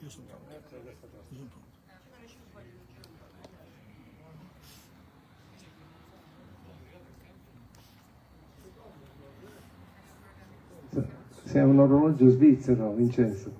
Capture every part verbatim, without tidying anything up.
io sono pronto. Io sono pronto. Sei un orologio svizzero, Vincenzo.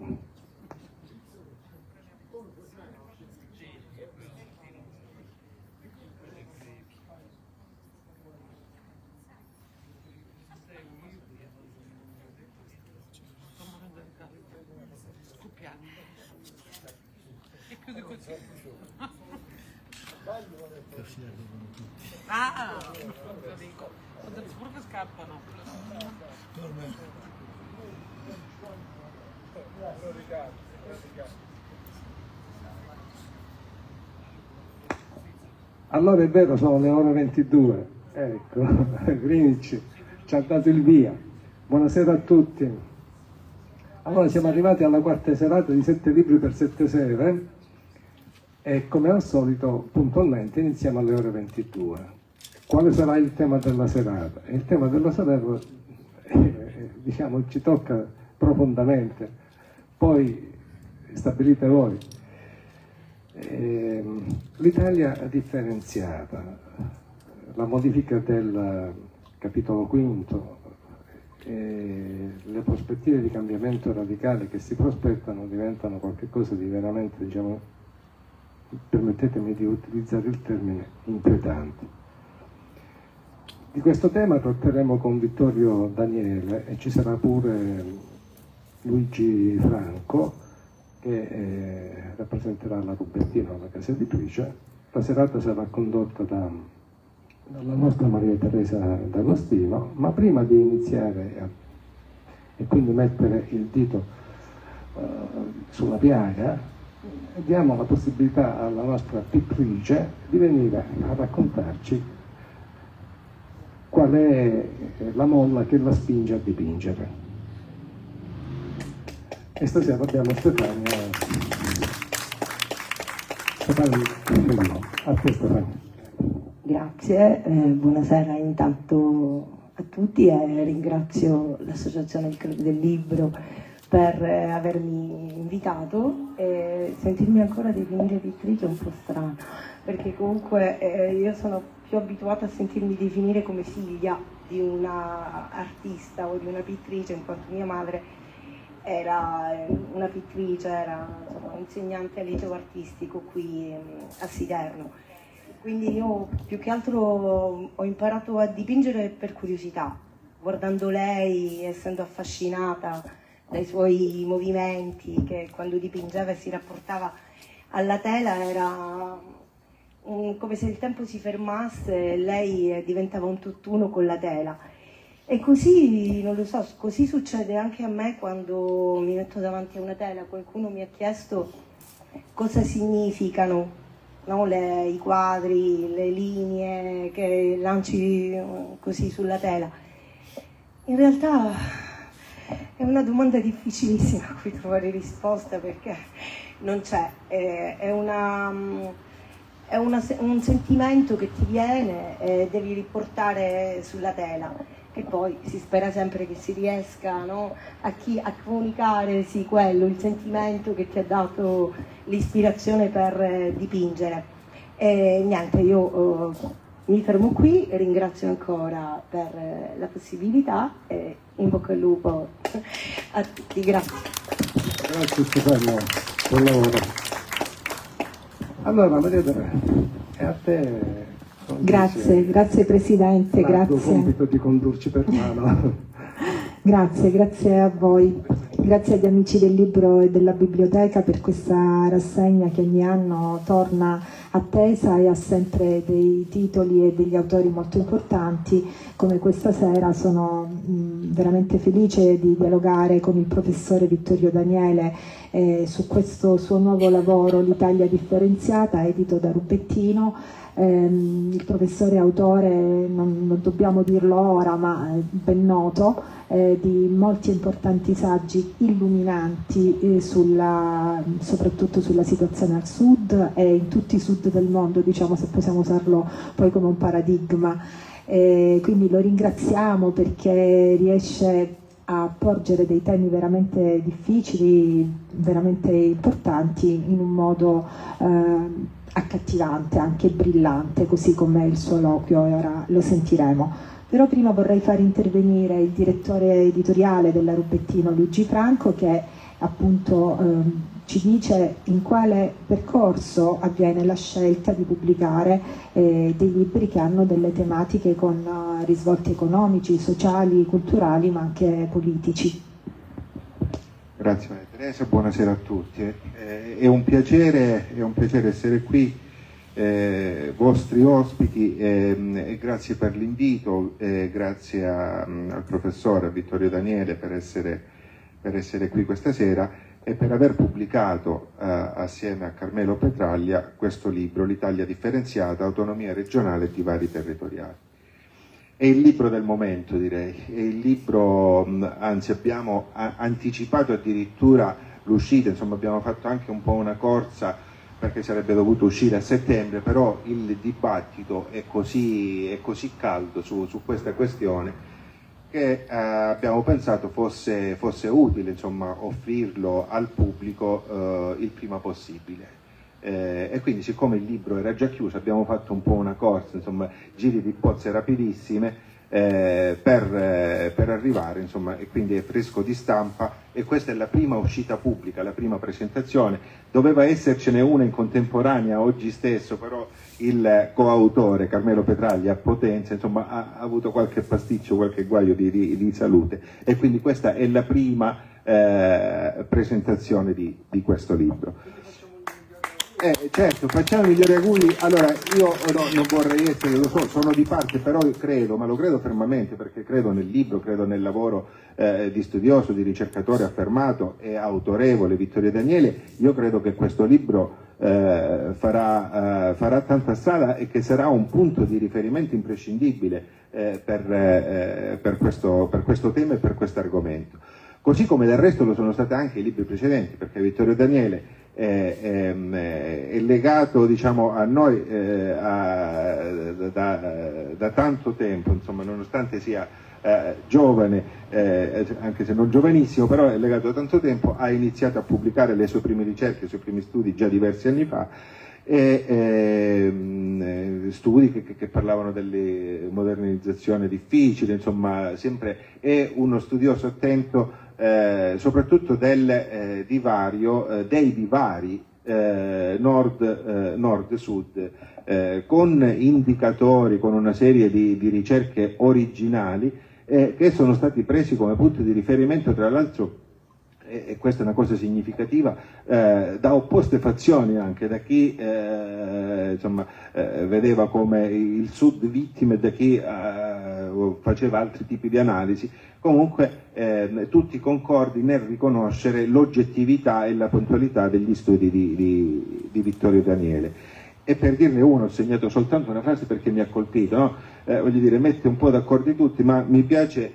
Ah, lo dico. Ho detto pure che scappano. Allora è vero, sono le ore ventidue. Ecco, Greenwich ci ha dato il via. Buonasera a tutti. Allora siamo arrivati alla quarta serata di Sette Libri per Sette Sere e come al solito puntualmente iniziamo alle ore ventidue. Quale sarà il tema della serata? Il tema della serata eh, diciamo ci tocca profondamente, poi stabilite voi. Eh, L'Italia differenziata, la modifica del capitolo quinto, e le prospettive di cambiamento radicale che si prospettano diventano qualcosa di veramente, diciamo, permettetemi di utilizzare il termine, inquietante. Di questo tema tratteremo con Vittorio Daniele e ci sarà pure Luigi Franco che eh, rappresenterà la Rubettino, la casa editrice. La serata sarà condotta da, dalla nostra Maria Teresa D'Agostino, ma prima di iniziare a, e quindi mettere il dito uh, sulla piaga, diamo la possibilità alla nostra pittrice di venire a raccontarci qual è la molla che la spinge a dipingere. E stasera abbiamo Stefania. Stefania, a te Stefania. Grazie, eh, buonasera intanto a tutti e ringrazio l'Associazione del Club del Libro per eh, avermi invitato e sentirmi ancora definire pittrice è un po' strano, perché comunque eh, io sono più abituata a sentirmi definire come figlia di una artista o di una pittrice, in quanto mia madre era una pittrice, era insomma, insegnante al liceo artistico qui a Siderno. Quindi io più che altro ho imparato a dipingere per curiosità, guardando lei, essendo affascinata dai suoi movimenti, che quando dipingeva e si rapportava alla tela era un, come se il tempo si fermasse e lei diventava un tutt'uno con la tela. E così, non lo so, così succede anche a me quando mi metto davanti a una tela. Qualcuno mi ha chiesto cosa significano, no, le, i quadri, le linee che lanci così sulla tela. In realtà è una domanda difficilissima a cui trovare risposta, perché non c'è, è, è, una, è una, un sentimento che ti viene e devi riportare sulla tela. E poi si spera sempre che si riesca, no, a, chi, a comunicare sì, quello, il sentimento che ti ha dato l'ispirazione per eh, dipingere. E niente, io eh, mi fermo qui, ringrazio ancora per eh, la possibilità e in bocca al lupo a tutti, grazie. Grazie Stefano, buon lavoro. Allora Maria Teresa, è a te. Grazie, grazie Presidente, grazie. Il compito di condurci per mano. Grazie, grazie a voi, grazie agli amici del libro e della biblioteca per questa rassegna che ogni anno torna attesa e ha sempre dei titoli e degli autori molto importanti. Come questa sera sono mh, veramente felice di dialogare con il professore Vittorio Daniele eh, su questo suo nuovo lavoro, L'Italia differenziata, edito da Rubettino. Eh, il professore è autore, non, non dobbiamo dirlo ora, ma è ben noto, eh, di molti importanti saggi illuminanti, eh, sulla, soprattutto sulla situazione al sud e in tutti i sud del mondo, diciamo, se possiamo usarlo poi come un paradigma. Eh, quindi lo ringraziamo perché riesce a porgere dei temi veramente difficili, veramente importanti, in un modo eh, accattivante, anche brillante, così come il suo eloquio, e ora lo sentiremo. Però prima vorrei far intervenire il direttore editoriale della Rubettino, Luigi Franco, che appunto ehm, ci dice in quale percorso avviene la scelta di pubblicare eh, dei libri che hanno delle tematiche con uh, risvolti economici, sociali, culturali, ma anche politici. Grazie Maria Teresa, buonasera a tutti. Eh, è, un piacere, è un piacere essere qui, eh, vostri ospiti, eh, e grazie per l'invito, eh, grazie a, al professore a Vittorio Daniele per essere, per essere qui questa sera e per aver pubblicato eh, assieme a Carmelo Petraglia questo libro, L'Italia differenziata, autonomia regionale e divari territoriali. È il libro del momento, direi, è il libro, anzi abbiamo anticipato addirittura l'uscita, insomma abbiamo fatto anche un po' una corsa perché sarebbe dovuto uscire a settembre, però il dibattito è così, è così caldo su, su questa questione che eh, abbiamo pensato fosse, fosse utile, insomma, offrirlo al pubblico eh, il prima possibile. Eh, e quindi, siccome il libro era già chiuso, abbiamo fatto un po' una corsa, insomma, giri di bozze rapidissime eh, per, eh, per arrivare, insomma, e quindi è fresco di stampa e questa è la prima uscita pubblica, la prima presentazione. Doveva essercene una in contemporanea oggi stesso, però il coautore Carmelo Petraglia a Potenza, insomma, ha, ha avuto qualche pasticcio, qualche guaio di, di, di salute, e quindi questa è la prima eh, presentazione di, di questo libro. Eh, certo, facciamo i migliori auguri. Allora, io no, non vorrei essere, lo so, sono di parte, però credo, ma lo credo fermamente, perché credo nel libro, credo nel lavoro eh, di studioso, di ricercatore affermato e autorevole Vittorio Daniele. Io credo che questo libro eh, farà, eh, farà tanta strada e che sarà un punto di riferimento imprescindibile eh, per, eh, per, questo, per questo tema e per questo argomento. Così come del resto lo sono stati anche i libri precedenti, perché Vittorio Daniele è, è, è legato, diciamo, a noi eh, a, da, da tanto tempo, insomma, nonostante sia eh, giovane, eh, anche se non giovanissimo, però è legato da tanto tempo, ha iniziato a pubblicare le sue prime ricerche, i suoi primi studi già diversi anni fa, e eh, studi che, che parlavano delle modernizzazioni difficili, insomma, sempre è uno studioso attento eh, soprattutto del eh, divario, eh, dei divari eh, nord, eh, nord-sud, eh, con indicatori, con una serie di, di ricerche originali eh, che sono stati presi come punto di riferimento, tra l'altro, e questa è una cosa significativa, eh, da opposte fazioni, anche da chi eh, insomma, eh, vedeva come il Sud vittima e da chi eh, faceva altri tipi di analisi. Comunque eh, tutti concordi nel riconoscere l'oggettività e la puntualità degli studi di, di, di Vittorio Daniele. E per dirne uno, ho segnato soltanto una frase perché mi ha colpito, no? eh, voglio dire, mette un po' d'accordo tutti, ma mi piace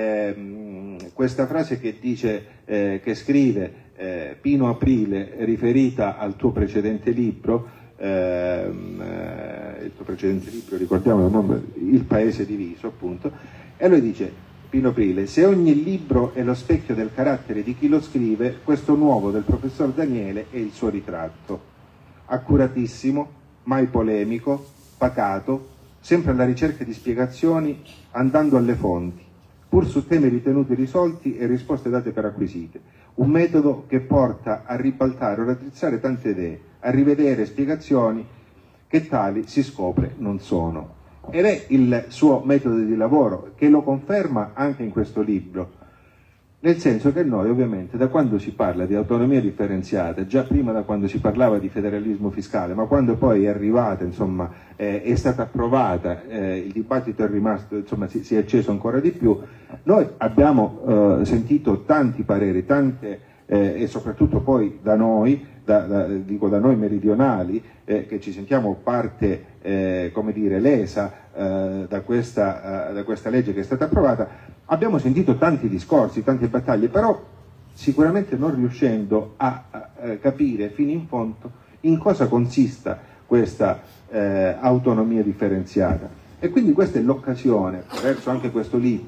Eh, questa frase che dice, eh, che scrive eh, Pino Aprile, riferita al tuo precedente libro, ehm, eh, il tuo precedente libro, ricordiamo, Il Paese diviso, appunto, e lui dice, Pino Aprile: se ogni libro è lo specchio del carattere di chi lo scrive, questo nuovo del professor Daniele è il suo ritratto, accuratissimo, mai polemico, pacato, sempre alla ricerca di spiegazioni, andando alle fonti, pur su temi ritenuti risolti e risposte date per acquisite. Un metodo che porta a ribaltare o raddrizzare tante idee, a rivedere spiegazioni che tali si scopre non sono. Ed è il suo metodo di lavoro, che lo conferma anche in questo libro, nel senso che noi, ovviamente, da quando si parla di autonomia differenziata, già prima da quando si parlava di federalismo fiscale, ma quando poi è arrivata, insomma, eh, è stata approvata, eh, il dibattito è rimasto, insomma, si, si è acceso ancora di più, noi abbiamo eh, sentito tanti pareri, tante, eh, e soprattutto poi da noi, da, da, dico da noi meridionali, eh, che ci sentiamo parte, eh, come dire, lesa eh, da, questa, eh, da questa legge che è stata approvata. Abbiamo sentito tanti discorsi, tante battaglie, però sicuramente non riuscendo a, a, a capire fino in fondo in cosa consista questa eh, autonomia differenziata. E quindi questa è l'occasione, attraverso anche questo libro,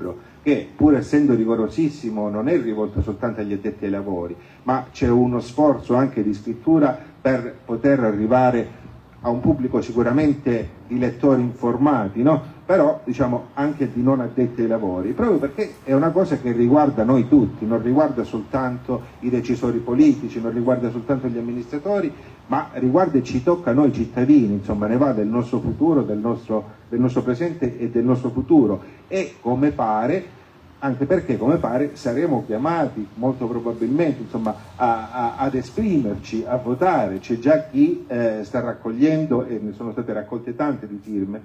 che pur essendo rigorosissimo non è rivolto soltanto agli addetti ai lavori, ma c'è uno sforzo anche di scrittura per poter arrivare a un pubblico sicuramente di lettori informati, no? Però diciamo anche di non addetti ai lavori, proprio perché è una cosa che riguarda noi tutti, non riguarda soltanto i decisori politici, non riguarda soltanto gli amministratori, ma riguarda e ci tocca a noi cittadini, insomma ne va del nostro futuro, del nostro, del nostro presente e del nostro futuro, e come pare, anche perché come pare saremo chiamati molto probabilmente insomma, a, a, ad esprimerci, a votare. C'è già chi eh, sta raccogliendo, e ne sono state raccolte tante di firme,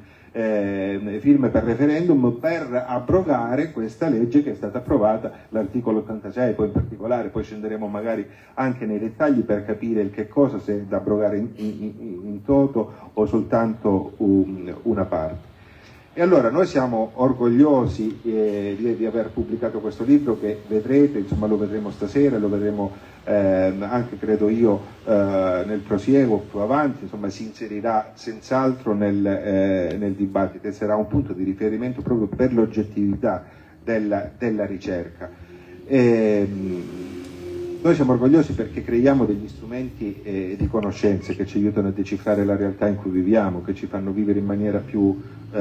eh, firme per referendum per abrogare questa legge che è stata approvata, l'articolo ottantasei, poi in particolare, poi scenderemo magari anche nei dettagli per capire il che cosa, se è da abrogare in, in, in toto o soltanto un, una parte. E allora noi siamo orgogliosi eh, di, di aver pubblicato questo libro che vedrete, insomma lo vedremo stasera, lo vedremo eh, anche credo io eh, nel prosieguo più avanti, insomma si inserirà senz'altro nel, eh, nel dibattito e sarà un punto di riferimento proprio per l'oggettività della, della ricerca. E, noi siamo orgogliosi perché creiamo degli strumenti eh, di conoscenze che ci aiutano a decifrare la realtà in cui viviamo, che ci fanno vivere in maniera più,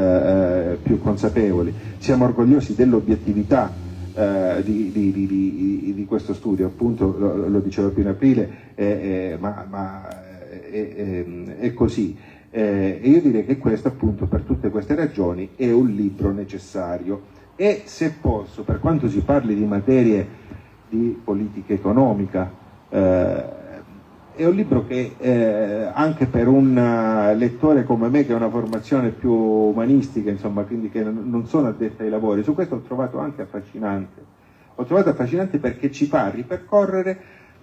eh, più consapevoli. Siamo orgogliosi dell'obiettività eh, di, di, di, di, di questo studio, appunto lo, lo dicevo prima Aprile, eh, eh, ma, ma è, è, è così. Eh, e io direi che questo, appunto, per tutte queste ragioni è un libro necessario. E se posso, per quanto si parli di materie di politica economica, eh, è un libro che eh, anche per un lettore come me che ha una formazione più umanistica, insomma, quindi che non sono addetta ai lavori, su questo ho trovato anche affascinante. Ho trovato affascinante perché ci fa ripercorrere,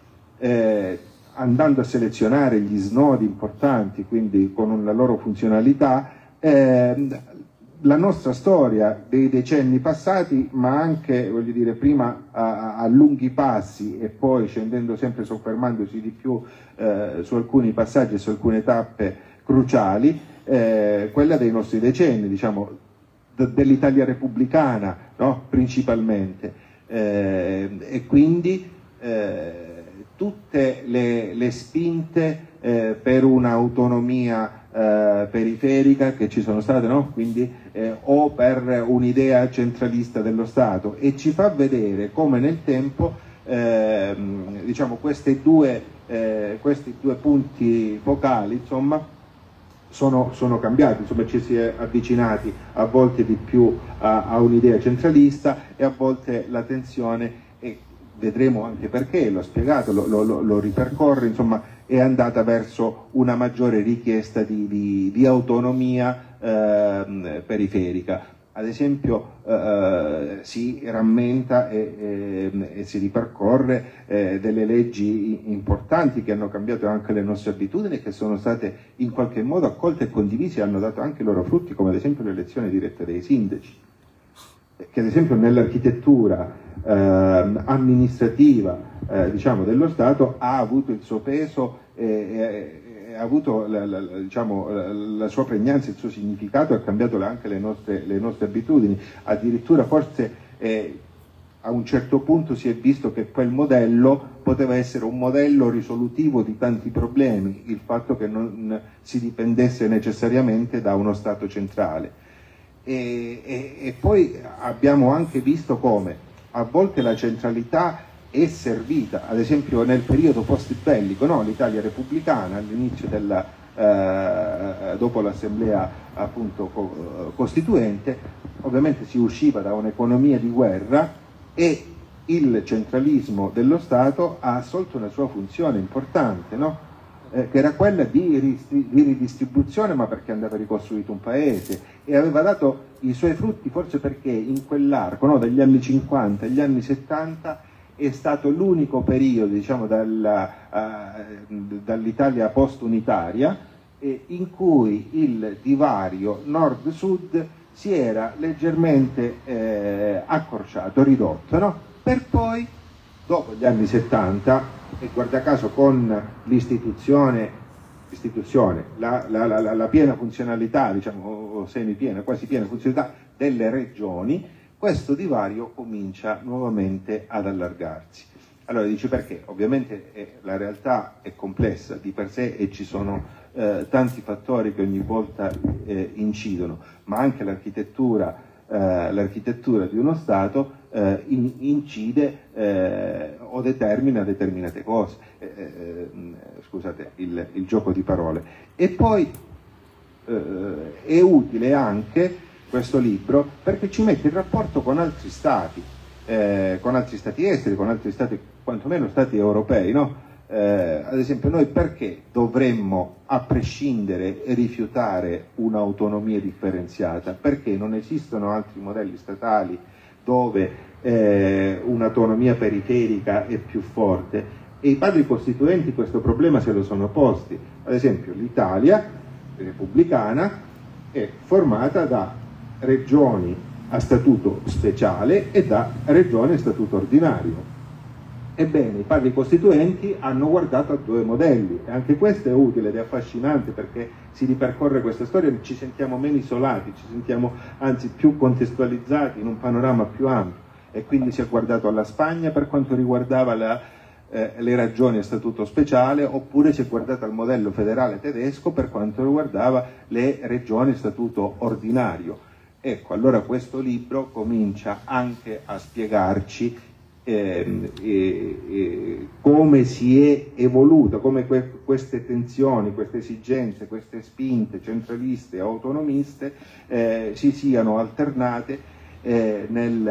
eh, andando a selezionare gli snodi importanti, quindi con la loro funzionalità, eh, la nostra storia dei decenni passati, ma anche, voglio dire, prima a, a lunghi passi e poi scendendo sempre, soffermandosi di più eh, su alcuni passaggi e su alcune tappe cruciali, eh, quella dei nostri decenni, diciamo, dell'Italia repubblicana, no? Principalmente, eh, e quindi eh, tutte le, le spinte eh, per un'autonomia Eh, periferica che ci sono state, no? Quindi, eh, o per un'idea centralista dello Stato, e ci fa vedere come nel tempo eh, diciamo, queste due, eh, questi due punti focali insomma, sono, sono cambiati, insomma, ci si è avvicinati a volte di più a, a un'idea centralista e a volte la tensione, e vedremo anche perché, l'ho spiegato, lo, lo, lo ripercorre, insomma, è andata verso una maggiore richiesta di, di, di autonomia eh, periferica. Ad esempio eh, si rammenta e, e, e si ripercorre eh, delle leggi importanti che hanno cambiato anche le nostre abitudini, che sono state in qualche modo accolte e condivise e hanno dato anche i loro frutti, come ad esempio l'elezione diretta dei sindaci, che ad esempio nell'architettura eh, amministrativa eh, diciamo, dello Stato ha avuto il suo peso e ha avuto la, la, diciamo, la, la sua pregnanza, il suo significato, e ha cambiato anche le nostre, le nostre abitudini. Addirittura forse eh, a un certo punto si è visto che quel modello poteva essere un modello risolutivo di tanti problemi, il fatto che non si dipendesse necessariamente da uno Stato centrale. E, e, e poi abbiamo anche visto come a volte la centralità è servita, ad esempio nel periodo post-bellico, no? L'Italia repubblicana all'inizio della, eh, dopo l'assemblea appunto co costituente, ovviamente si usciva da un'economia di guerra e il centralismo dello Stato ha assolto una sua funzione importante, no? Eh, che era quella di, di ridistribuzione, ma perché andava ricostruito un paese, e aveva dato i suoi frutti forse perché in quell'arco, no, dagli anni cinquanta agli anni settanta è stato l'unico periodo, diciamo, dall'Italia uh, dall post-unitaria eh, in cui il divario nord-sud si era leggermente eh, accorciato, ridotto, no? Per poi, dopo gli anni settanta, e guarda caso con l'istituzione, istituzione, la, la, la, la piena funzionalità, diciamo, o semipiena, quasi piena funzionalità delle regioni, questo divario comincia nuovamente ad allargarsi. Allora dice perché? Ovviamente eh, la realtà è complessa di per sé e ci sono eh, tanti fattori che ogni volta eh, incidono, ma anche l'architettura, eh, l'architettura di uno Stato eh, in, incide eh, o determina determinate cose. Eh, eh, scusate il, il gioco di parole. E poi eh, è utile anche questo libro perché ci mette in rapporto con altri Stati. Eh, con altri stati esteri, con altri stati, quantomeno stati europei, no? Eh, ad esempio noi perché dovremmo a prescindere rifiutare un'autonomia differenziata? Perché non esistono altri modelli statali dove eh, un'autonomia periferica è più forte? E i padri costituenti questo problema se lo sono posti. Ad esempio l'Italia repubblicana è formata da regioni a statuto speciale e da regione a statuto ordinario. Ebbene, i padri costituenti hanno guardato a due modelli e anche questo è utile ed è affascinante perché si ripercorre questa storia e ci sentiamo meno isolati, ci sentiamo anzi più contestualizzati in un panorama più ampio. E quindi si è guardato alla Spagna per quanto riguardava la, eh, le regioni a statuto speciale, oppure si è guardato al modello federale tedesco per quanto riguardava le regioni a statuto ordinario. Ecco, allora questo libro comincia anche a spiegarci eh, eh, eh, come si è evoluta, come que queste tensioni, queste esigenze, queste spinte centraliste e autonomiste eh, si siano alternate eh, nel,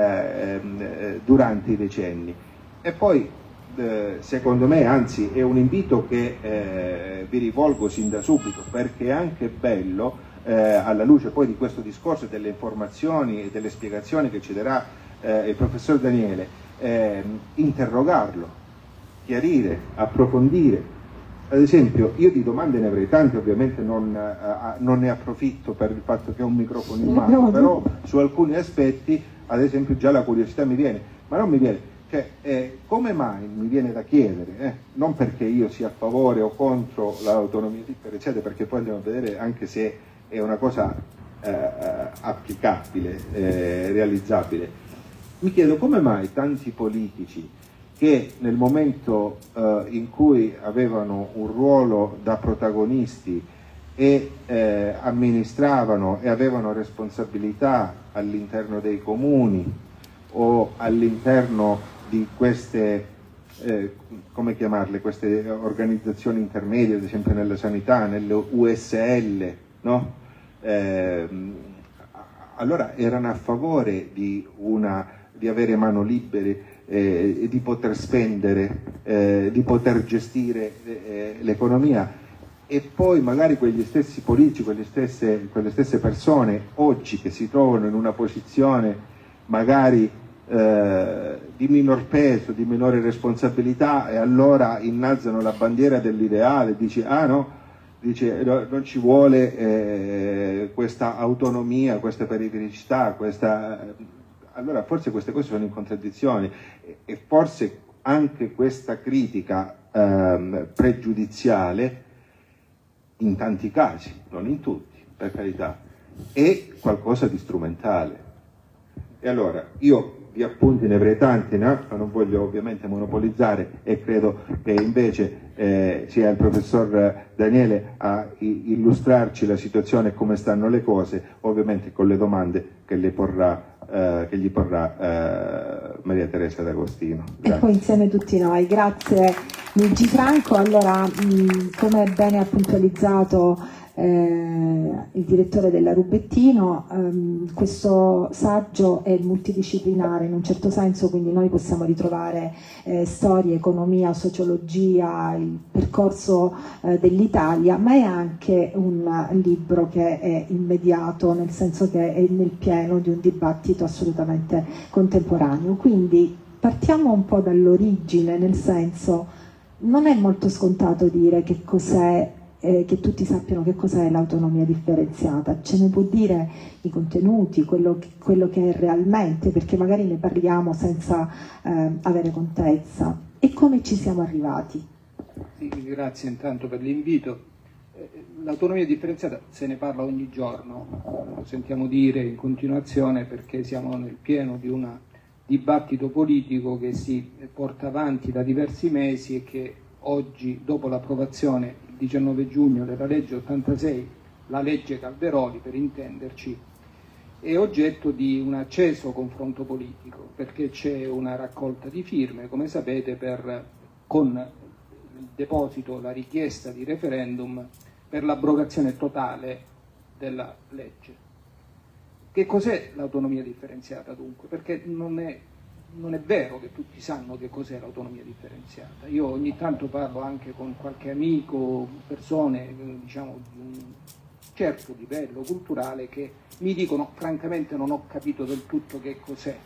eh, durante i decenni. E poi, eh, secondo me, anzi, è un invito che eh, vi rivolgo sin da subito, perché è anche bello Eh, alla luce poi di questo discorso, delle informazioni e delle spiegazioni che ci darà eh, il professor Daniele, eh, interrogarlo, chiarire, approfondire. Ad esempio, io di domande ne avrei tante, ovviamente non, eh, non ne approfitto per il fatto che ho un microfono in mano, però su alcuni aspetti, ad esempio, già la curiosità mi viene, ma non mi viene, cioè, eh, come mai mi viene da chiedere, eh? Non perché io sia a favore o contro l'autonomia differenziata, perché poi andiamo a vedere anche se è una cosa eh, applicabile, eh, realizzabile. Mi chiedo come mai tanti politici che nel momento eh, in cui avevano un ruolo da protagonisti e eh, amministravano e avevano responsabilità all'interno dei comuni o all'interno di queste, eh, come chiamarle, queste organizzazioni intermedie, ad esempio nella sanità, nelle U S L, no? Eh, allora erano a favore di, una, di avere mano libere eh, e di poter spendere, eh, di poter gestire eh, l'economia, e poi magari quegli stessi politici, quelle stesse, quelle stesse persone oggi che si trovano in una posizione magari eh, di minor peso, di minore responsabilità, e allora innalzano la bandiera dell'ideale, dici ah no, dice non ci vuole eh, questa autonomia, questa perifericità, questa... allora forse queste cose sono in contraddizione e forse anche questa critica eh, pregiudiziale in tanti casi, non in tutti, per carità, è qualcosa di strumentale. E allora io di appunti ne avrei tanti, no? Non voglio ovviamente monopolizzare e credo che invece eh, sia il professor Daniele a illustrarci la situazione e come stanno le cose, ovviamente con le domande che, le porrà, eh, che gli porrà eh, Maria Teresa D'Agostino. E poi insieme tutti noi. Grazie Luigi Franco. Allora, mh, come bene ha puntualizzato Eh, il direttore della Rubettino, ehm, questo saggio è multidisciplinare in un certo senso, quindi noi possiamo ritrovare eh, storia, economia, sociologia, il percorso eh, dell'Italia, ma è anche un libro che è immediato, nel senso che è nel pieno di un dibattito assolutamente contemporaneo. Quindi partiamo un po' dall'origine, nel senso non è molto scontato dire che cos'è, Eh, che tutti sappiano che cos'è l'autonomia differenziata. Ce ne può dire i contenuti, quello che, quello che è realmente, perché magari ne parliamo senza eh, avere contezza, e come ci siamo arrivati? Sì, grazie intanto per l'invito. L'autonomia differenziata se ne parla ogni giorno, lo sentiamo dire in continuazione perché siamo nel pieno di un dibattito politico che si porta avanti da diversi mesi e che oggi, dopo l'approvazione il diciannove giugno della legge ottantasei, la legge Calderoli per intenderci, è oggetto di un acceso confronto politico, perché c'è una raccolta di firme, come sapete, per, con il deposito, la richiesta di referendum per l'abrogazione totale della legge. Che cos'è l'autonomia differenziata dunque? Perché non è, non è vero che tutti sanno che cos'è l'autonomia differenziata. Io ogni tanto parlo anche con qualche amico, persone diciamo di un certo livello culturale che mi dicono francamente non ho capito del tutto che cos'è,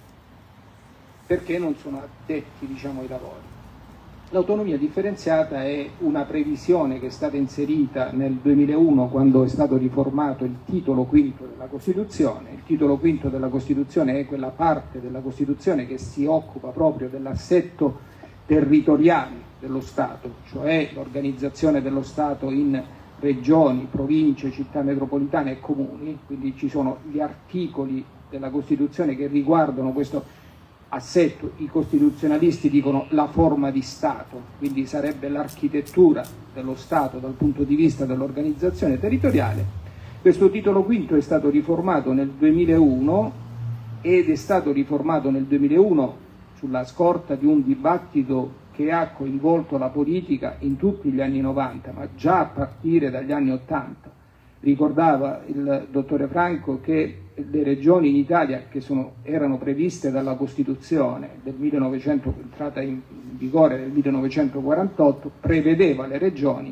perché non sono addetti diciamo ai lavori. L'autonomia differenziata è una previsione che è stata inserita nel duemilauno quando è stato riformato il titolo quinto della Costituzione. Il titolo quinto della Costituzione è quella parte della Costituzione che si occupa proprio dell'assetto territoriale dello Stato, cioè l'organizzazione dello Stato in regioni, province, città metropolitane e comuni, quindi ci sono gli articoli della Costituzione che riguardano questo assetto. I costituzionalisti dicono la forma di Stato, quindi sarebbe l'architettura dello Stato dal punto di vista dell'organizzazione territoriale. Questo titolo quinto è stato riformato nel duemilauno ed è stato riformato nel duemilauno sulla scorta di un dibattito che ha coinvolto la politica in tutti gli anni novanta, ma già a partire dagli anni ottanta. Ricordava il dottore Franco che le regioni in Italia che sono, erano previste dalla Costituzione del millenovecento, entrata in vigore nel millenovecentoquarantotto, prevedeva le regioni.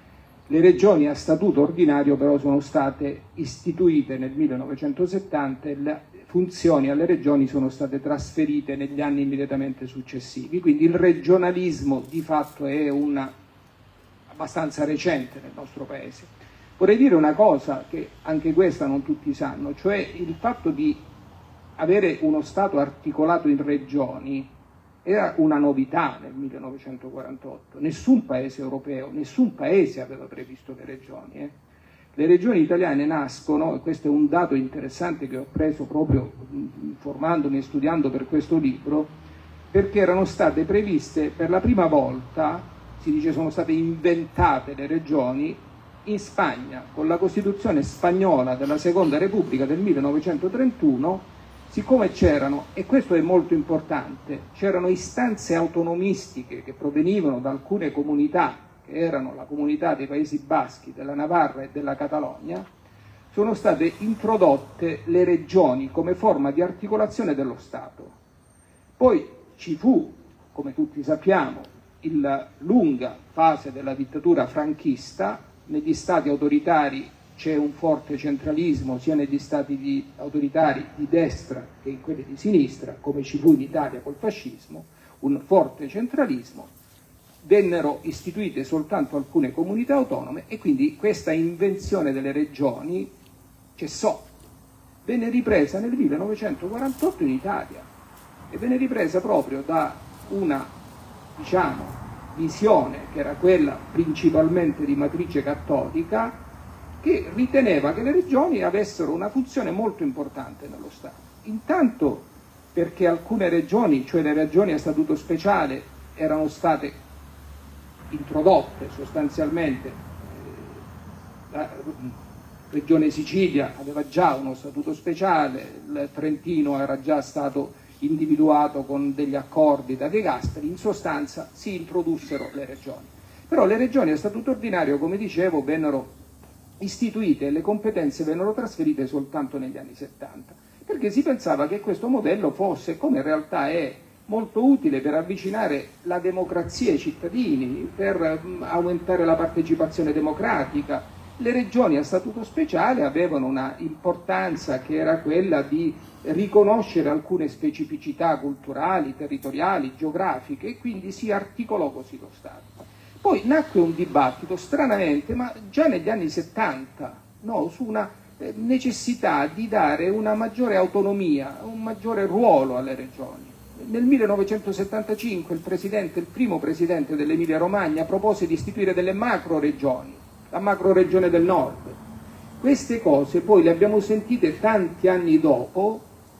Le regioni a statuto ordinario però sono state istituite nel millenovecentosettanta e le funzioni alle regioni sono state trasferite negli anni immediatamente successivi, quindi il regionalismo di fatto è una, abbastanza recente nel nostro Paese. Vorrei dire una cosa che anche questa non tutti sanno, cioè il fatto di avere uno Stato articolato in regioni era una novità nel millenovecentoquarantotto. Nessun paese europeo, nessun paese aveva previsto le regioni. Eh. Le regioni italiane nascono, e questo è un dato interessante che ho preso proprio informandomi e studiando per questo libro, perché erano state previste per la prima volta, si dice sono state inventate le regioni, in Spagna, con la Costituzione spagnola della Seconda Repubblica del millenovecentotrentuno, siccome c'erano, e questo è molto importante, c'erano istanze autonomistiche che provenivano da alcune comunità, che erano la comunità dei Paesi Baschi, della Navarra e della Catalogna, sono state introdotte le regioni come forma di articolazione dello Stato. Poi ci fu, come tutti sappiamo, la lunga fase della dittatura franchista. Negli stati autoritari c'è un forte centralismo sia negli stati di, autoritari di destra che in quelli di sinistra, come ci fu in Italia col fascismo, un forte centralismo. Vennero istituite soltanto alcune comunità autonome e quindi questa invenzione delle regioni cessò. Venne ripresa nel millenovecentoquarantotto in Italia e venne ripresa proprio da una, diciamo, visione che era quella principalmente di matrice cattolica, che riteneva che le regioni avessero una funzione molto importante nello Stato. Intanto perché alcune regioni, cioè le regioni a statuto speciale, erano state introdotte sostanzialmente. La regione Sicilia aveva già uno statuto speciale, il Trentino era già stato individuato con degli accordi da De Gasperi, in sostanza si introdussero le regioni. Però le regioni a statuto ordinario, come dicevo, vennero istituite e le competenze vennero trasferite soltanto negli anni settanta, perché si pensava che questo modello fosse, come in realtà è, molto utile per avvicinare la democrazia ai cittadini, per aumentare la partecipazione democratica. Le regioni a statuto speciale avevano una importanza che era quella di riconoscere alcune specificità culturali, territoriali, geografiche e quindi si articolò così lo Stato. Poi nacque un dibattito, stranamente, ma già negli anni settanta, no, su una necessità di dare una maggiore autonomia, un maggiore ruolo alle regioni. Nel millenovecentosettantacinque il, presidente, il primo presidente dell'Emilia Romagna propose di istituire delle macro regioni, la macroregione del nord. Queste cose poi le abbiamo sentite tanti anni dopo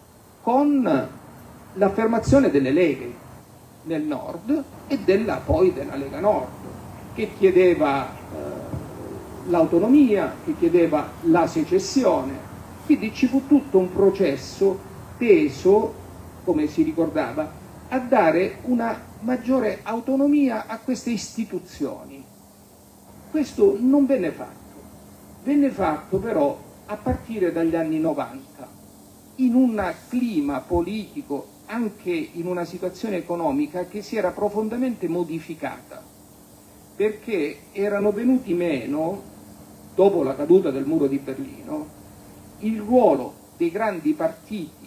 con l'affermazione delle leghe nel nord e della, poi della Lega Nord, che chiedeva eh, l'autonomia, che chiedeva la secessione. Quindi ci fu tutto un processo teso, come si ricordava, a dare una maggiore autonomia a queste istituzioni. Questo non venne fatto. Venne fatto però a partire dagli anni novanta, in un clima politico, anche in una situazione economica che si era profondamente modificata, perché erano venuti meno, dopo la caduta del muro di Berlino, il ruolo dei grandi partiti,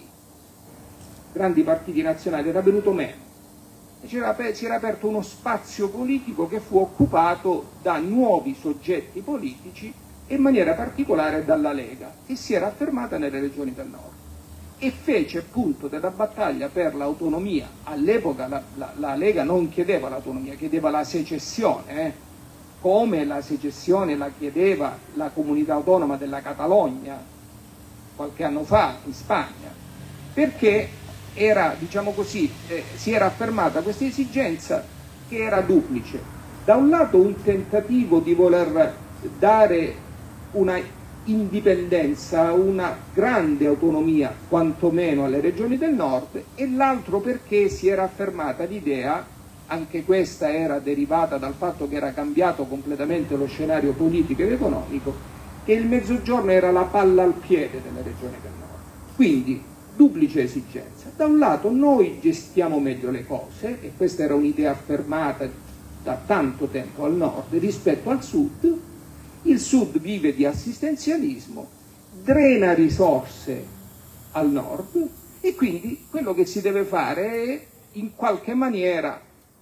grandi partiti nazionali era venuto meno. Si era aperto uno spazio politico che fu occupato da nuovi soggetti politici e in maniera particolare dalla Lega, che si era affermata nelle regioni del nord e fece appunto della battaglia per l'autonomia. All'epoca la, la, la Lega non chiedeva l'autonomia, chiedeva la secessione, eh? come la secessione la chiedeva la comunità autonoma della Catalogna qualche anno fa in Spagna, perché era, diciamo così, eh, si era affermata questa esigenza che era duplice. Da un lato un tentativo di voler dare una indipendenza, una grande autonomia quantomeno alle regioni del nord, e l'altro perché si era affermata l'idea, anche questa era derivata dal fatto che era cambiato completamente lo scenario politico ed economico, che il Mezzogiorno era la palla al piede delle regioni del nord. Quindi duplice esigenza. Da un lato noi gestiamo meglio le cose, e questa era un'idea affermata da tanto tempo al nord rispetto al sud. Il sud vive di assistenzialismo, drena risorse al nord, e quindi quello che si deve fare è in qualche maniera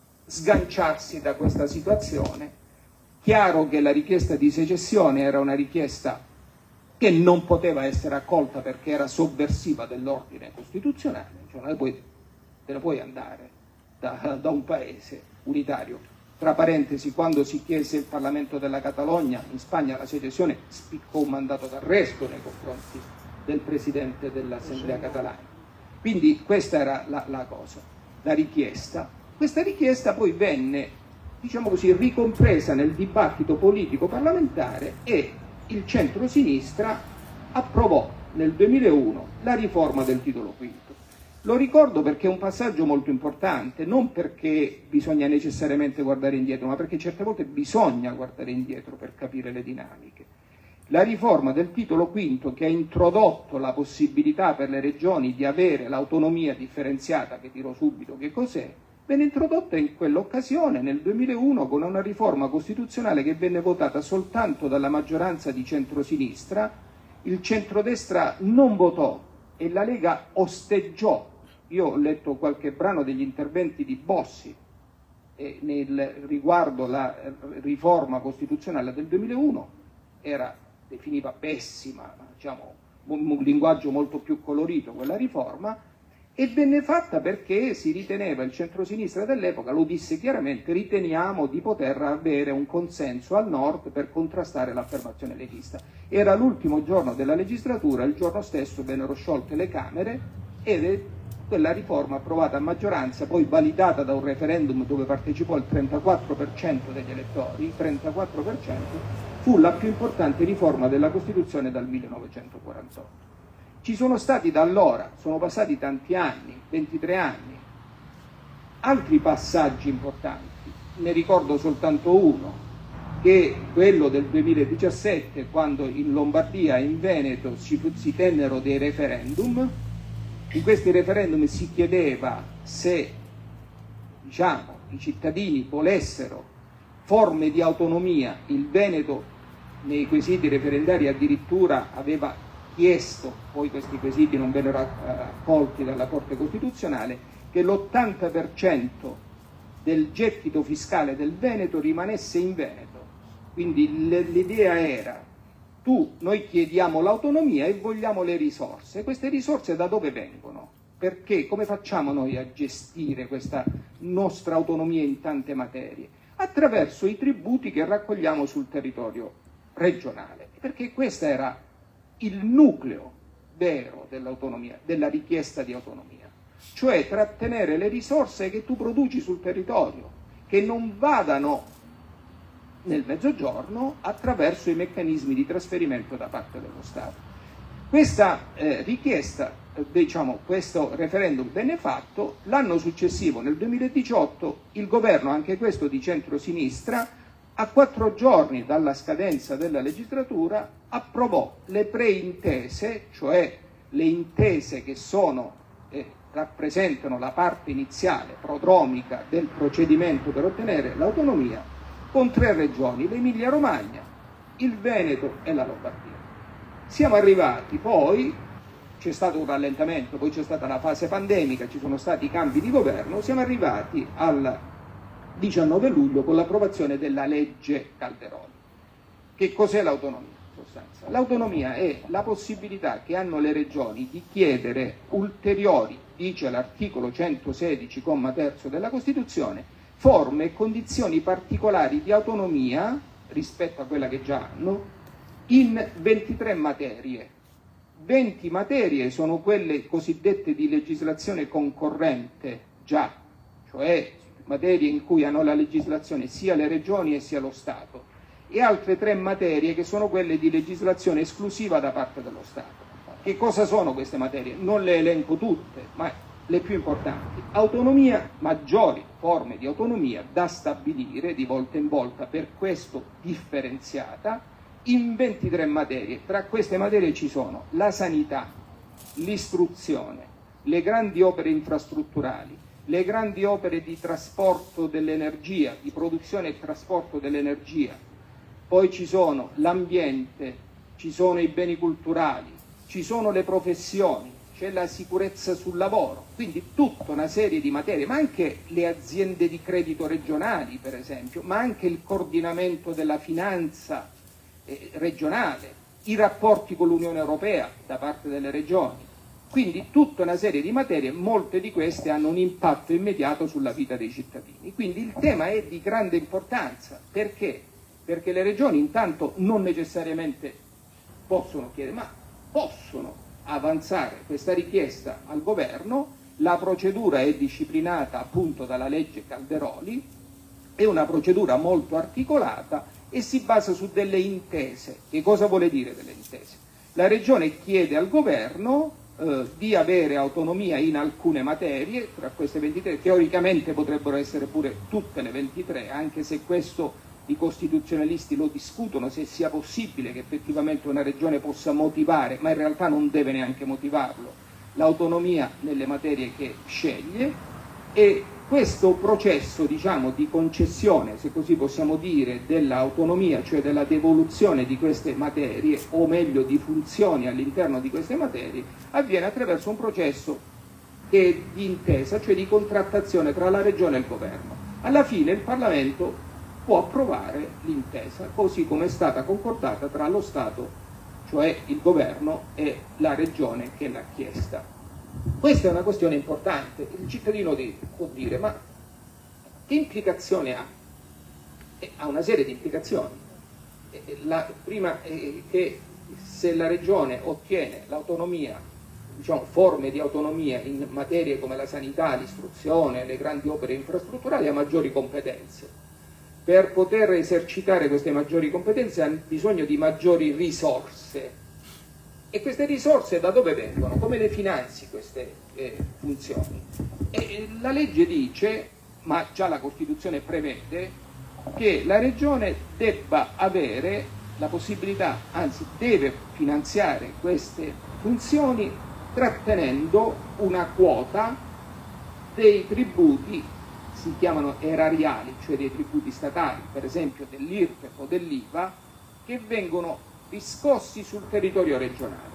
sganciarsi da questa situazione. Chiaro che la richiesta di secessione era una richiesta che non poteva essere accolta perché era sovversiva dell'ordine costituzionale, cioè non puoi, te ne puoi andare da, da un paese unitario. Tra parentesi, quando si chiese il Parlamento della Catalogna, in Spagna la secessione spiccò un mandato d'arresto nei confronti del presidente dell'Assemblea catalana. Quindi questa era la, la cosa, la richiesta. Questa richiesta poi venne, diciamo così, ricompresa nel dibattito politico parlamentare e il centro-sinistra approvò nel duemilauno la riforma del titolo quinto. Lo ricordo perché è un passaggio molto importante, non perché bisogna necessariamente guardare indietro, ma perché certe volte bisogna guardare indietro per capire le dinamiche. La riforma del titolo quinto, che ha introdotto la possibilità per le regioni di avere l'autonomia differenziata, che dirò subito che cos'è, venne introdotta in quell'occasione, nel duemilauno, con una riforma costituzionale che venne votata soltanto dalla maggioranza di centrosinistra. Il centrodestra non votò e la Lega osteggiò. Io ho letto qualche brano degli interventi di Bossi e nel riguardo la riforma costituzionale del duemilauno, era definiva pessima, diciamo, un linguaggio molto più colorito quella riforma, e venne fatta perché si riteneva, il centrosinistra dell'epoca lo disse chiaramente, riteniamo di poter avere un consenso al nord per contrastare l'affermazione leghista. Era l'ultimo giorno della legislatura, il giorno stesso vennero sciolte le Camere ed quella riforma approvata a maggioranza, poi validata da un referendum dove partecipò il trentaquattro per cento degli elettori, il trentaquattro per cento, fu la più importante riforma della Costituzione dal millenovecentoquarantotto. Ci sono stati da allora, sono passati tanti anni, ventitré anni, altri passaggi importanti. Ne ricordo soltanto uno, che è quello del duemiladiciassette, quando in Lombardia e in Veneto si, si tennero dei referendum. In questi referendum si chiedeva se, diciamo, i cittadini volessero forme di autonomia. Il Veneto nei quesiti referendari addirittura aveva chiesto, poi questi quesiti non vennero accolti dalla Corte Costituzionale, che l'ottanta per cento del gettito fiscale del Veneto rimanesse in Veneto. Quindi l'idea era: tu, noi chiediamo l'autonomia e vogliamo le risorse. Queste risorse da dove vengono? Perché? Come facciamo noi a gestire questa nostra autonomia in tante materie? Attraverso i tributi che raccogliamo sul territorio regionale, perché questo era il nucleo vero dell'autonomia, della richiesta di autonomia, cioè trattenere le risorse che tu produci sul territorio, che non vadano nel Mezzogiorno attraverso i meccanismi di trasferimento da parte dello Stato. Questa eh, richiesta, eh, diciamo, questo referendum venne fatto, l'anno successivo, nel duemiladiciotto, il governo, anche questo di centrosinistra, a quattro giorni dalla scadenza della legislatura, approvò le preintese, cioè le intese che sono, eh, rappresentano la parte iniziale, prodromica del procedimento per ottenere l'autonomia, con tre regioni, l'Emilia Romagna, il Veneto e la Lombardia. Siamo arrivati poi, c'è stato un rallentamento, poi c'è stata la fase pandemica, ci sono stati cambi di governo, siamo arrivati al diciannove luglio con l'approvazione della legge Calderoli. Che cos'è l'autonomia? In sostanza, l'autonomia è la possibilità che hanno le regioni di chiedere ulteriori, dice l'articolo centosedici, comma terzo della Costituzione, forme e condizioni particolari di autonomia rispetto a quella che già hanno in ventitré materie. venti materie sono quelle cosiddette di legislazione concorrente già, cioè materie in cui hanno la legislazione sia le regioni e sia lo Stato, e altre tre materie che sono quelle di legislazione esclusiva da parte dello Stato. Che cosa sono queste materie? Non le elenco tutte, ma le più importanti: autonomia, maggiori forme di autonomia da stabilire di volta in volta, per questo differenziata, in ventitré materie. Tra queste materie ci sono la sanità, l'istruzione, le grandi opere infrastrutturali, le grandi opere di trasporto dell'energia, di produzione e trasporto dell'energia, poi ci sono l'ambiente, ci sono i beni culturali, ci sono le professioni, c'è la sicurezza sul lavoro, quindi tutta una serie di materie, ma anche le aziende di credito regionali, per esempio, ma anche il coordinamento della finanza eh, regionale, i rapporti con l'Unione Europea da parte delle regioni. Quindi tutta una serie di materie, molte di queste hanno un impatto immediato sulla vita dei cittadini. Quindi il tema è di grande importanza. Perché? Perché le regioni intanto non necessariamente possono chiedere, ma possono avanzare questa richiesta al governo. La procedura è disciplinata appunto dalla legge Calderoli, è una procedura molto articolata e si basa su delle intese. Che cosa vuole dire delle intese? La regione chiede al governo eh, di avere autonomia in alcune materie, tra queste ventitré, teoricamente potrebbero essere pure tutte le ventitré, anche se questo i costituzionalisti lo discutono, se sia possibile che effettivamente una regione possa motivare, ma in realtà non deve neanche motivarlo, l'autonomia nelle materie che sceglie. E questo processo, diciamo, di concessione, se così possiamo dire, dell'autonomia, cioè della devoluzione di queste materie, o meglio di funzioni all'interno di queste materie, avviene attraverso un processo che è di intesa, cioè di contrattazione tra la regione e il governo. Alla fine il Parlamento può approvare l'intesa così come è stata concordata tra lo Stato, cioè il governo, e la regione che l'ha chiesta. Questa è una questione importante. Il cittadino può dire, ma che implicazione ha? E ha una serie di implicazioni. La prima è che se la regione ottiene l'autonomia, diciamo forme di autonomia in materie come la sanità, l'istruzione, le grandi opere infrastrutturali, ha maggiori competenze. Per poter esercitare queste maggiori competenze ha bisogno di maggiori risorse. E queste risorse da dove vengono? Come le finanzi queste eh, funzioni? E la legge dice, ma già la Costituzione prevede, che la Regione debba avere la possibilità, anzi deve finanziare queste funzioni trattenendo una quota dei tributi, si chiamano erariali, cioè dei tributi statali, per esempio dell'I R P E F o dell'I V A, che vengono riscossi sul territorio regionale.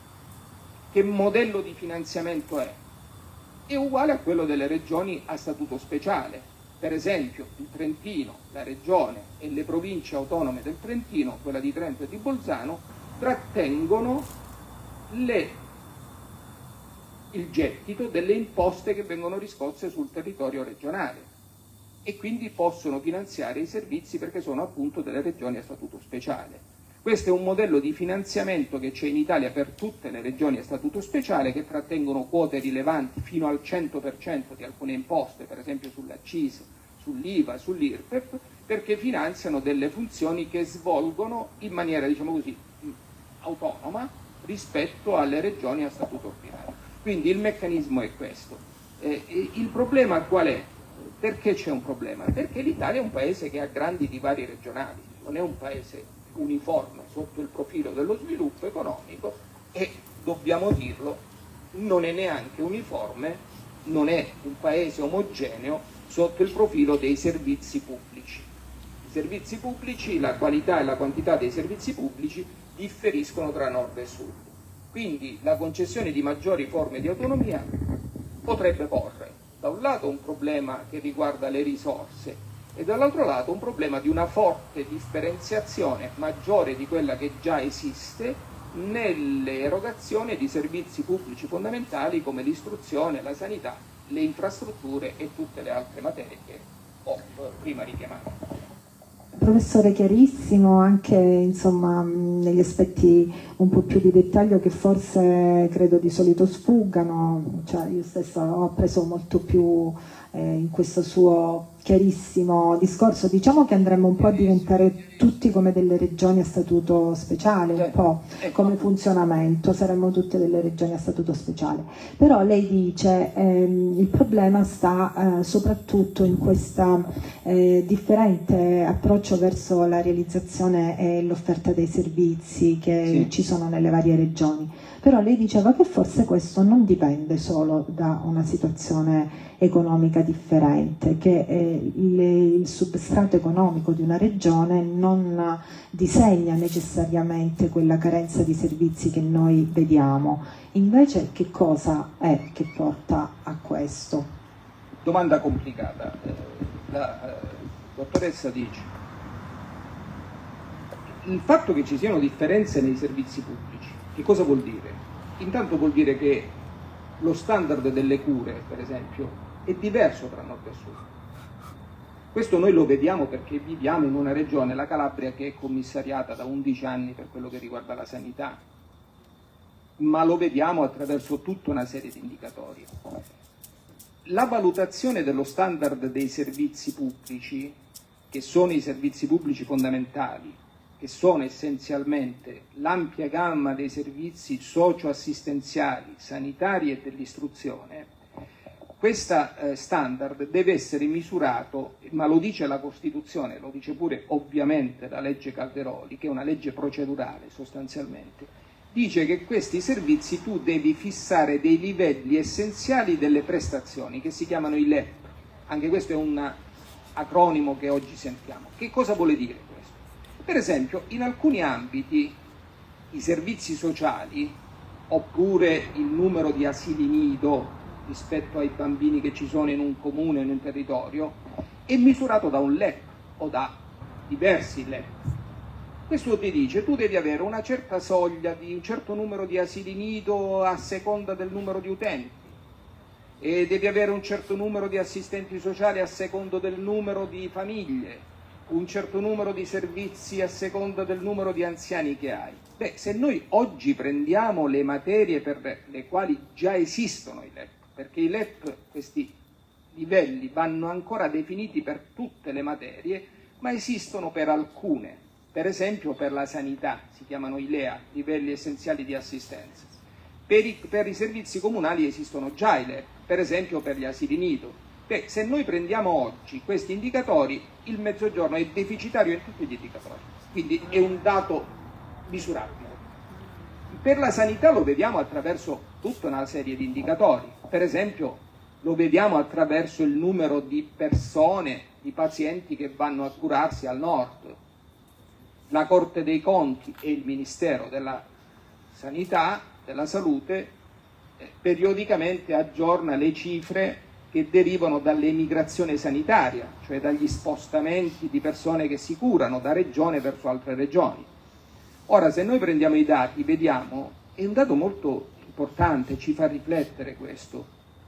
Che modello di finanziamento è? È uguale a quello delle regioni a statuto speciale. Per esempio il Trentino, la regione e le province autonome del Trentino, quella di Trento e di Bolzano, trattengono le il gettito delle imposte che vengono riscosse sul territorio regionale e quindi possono finanziare i servizi perché sono appunto delle regioni a statuto speciale. Questo è un modello di finanziamento che c'è in Italia per tutte le regioni a statuto speciale, che trattengono quote rilevanti fino al cento per cento di alcune imposte, per esempio sull'accisa, sull'I V A, sull'I R P E F, perché finanziano delle funzioni che svolgono in maniera, diciamo così, autonoma rispetto alle regioni a statuto ordinario. Quindi il meccanismo è questo. Eh, il problema qual è? Perché c'è un problema? Perché l'Italia è un paese che ha grandi divari regionali, non è un paese uniforme sotto il profilo dello sviluppo economico e, dobbiamo dirlo, non è neanche uniforme, non è un paese omogeneo sotto il profilo dei servizi pubblici. I servizi pubblici, la qualità e la quantità dei servizi pubblici differiscono tra nord e sud. Quindi la concessione di maggiori forme di autonomia potrebbe porre da un lato un problema che riguarda le risorse e dall'altro lato un problema di una forte differenziazione maggiore di quella che già esiste nell'erogazione di servizi pubblici fondamentali come l'istruzione, la sanità, le infrastrutture e tutte le altre materie che ho prima richiamato. Professore, chiarissimo, anche insomma negli aspetti un po' più di dettaglio che forse credo di solito sfuggano, cioè io stessa ho preso molto più eh, in questo suo chiarissimo discorso. Diciamo che andremmo un po' a diventare tutti come delle regioni a statuto speciale, un po' come funzionamento, saremmo tutte delle regioni a statuto speciale. Però lei dice ehm, il problema sta eh, soprattutto in questo eh, differente approccio verso la realizzazione e l'offerta dei servizi che sì. ci sono nelle varie regioni. Però lei diceva che forse questo non dipende solo da una situazione economica differente, che eh, le, il substrato economico di una regione non disegna necessariamente quella carenza di servizi che noi vediamo. Invece che cosa è che porta a questo? Domanda complicata. La eh, dottoressa dice: il fatto che ci siano differenze nei servizi pubblici, che cosa vuol dire? Intanto vuol dire che lo standard delle cure, per esempio, è diverso tra nord e sud. Questo noi lo vediamo perché viviamo in una regione, la Calabria, che è commissariata da undici anni per quello che riguarda la sanità, ma lo vediamo attraverso tutta una serie di indicatori. La valutazione dello standard dei servizi pubblici, che sono i servizi pubblici fondamentali, che sono essenzialmente l'ampia gamma dei servizi socio-assistenziali, sanitari e dell'istruzione, questa eh, standard deve essere misurato, ma lo dice la Costituzione, lo dice pure ovviamente la legge Calderoli, che è una legge procedurale sostanzialmente, dice che questi servizi tu devi fissare dei livelli essenziali delle prestazioni, che si chiamano i L E P. Anche questo è un acronimo che oggi sentiamo. Che cosa vuole dire questo? Per esempio, in alcuni ambiti i servizi sociali, oppure il numero di asili nido rispetto ai bambini che ci sono in un comune, in un territorio, è misurato da un L E P o da diversi L E P. Questo ti dice tu devi avere una certa soglia di un certo numero di asili nido a seconda del numero di utenti, e devi avere un certo numero di assistenti sociali a secondo del numero di famiglie, un certo numero di servizi a seconda del numero di anziani che hai. Beh, se noi oggi prendiamo le materie per le quali già esistono i L E P, perché i L E P, questi livelli, vanno ancora definiti per tutte le materie, ma esistono per alcune. Per esempio per la sanità, si chiamano I L E A, livelli essenziali di assistenza. Per i, per i servizi comunali esistono già i L E P, per esempio per gli asili nido. Beh, se noi prendiamo oggi questi indicatori, il Mezzogiorno è deficitario in tutti gli indicatori, quindi è un dato misurabile. Per la sanità lo vediamo attraverso tutta una serie di indicatori, per esempio lo vediamo attraverso il numero di persone, di pazienti che vanno a curarsi al nord. La Corte dei Conti e il Ministero della Sanità, della Salute, eh, periodicamente aggiorna le cifre che derivano dall'emigrazione sanitaria, cioè dagli spostamenti di persone che si curano da regione verso altre regioni. Ora, se noi prendiamo i dati, vediamo, è un dato molto importante, ci fa riflettere questo.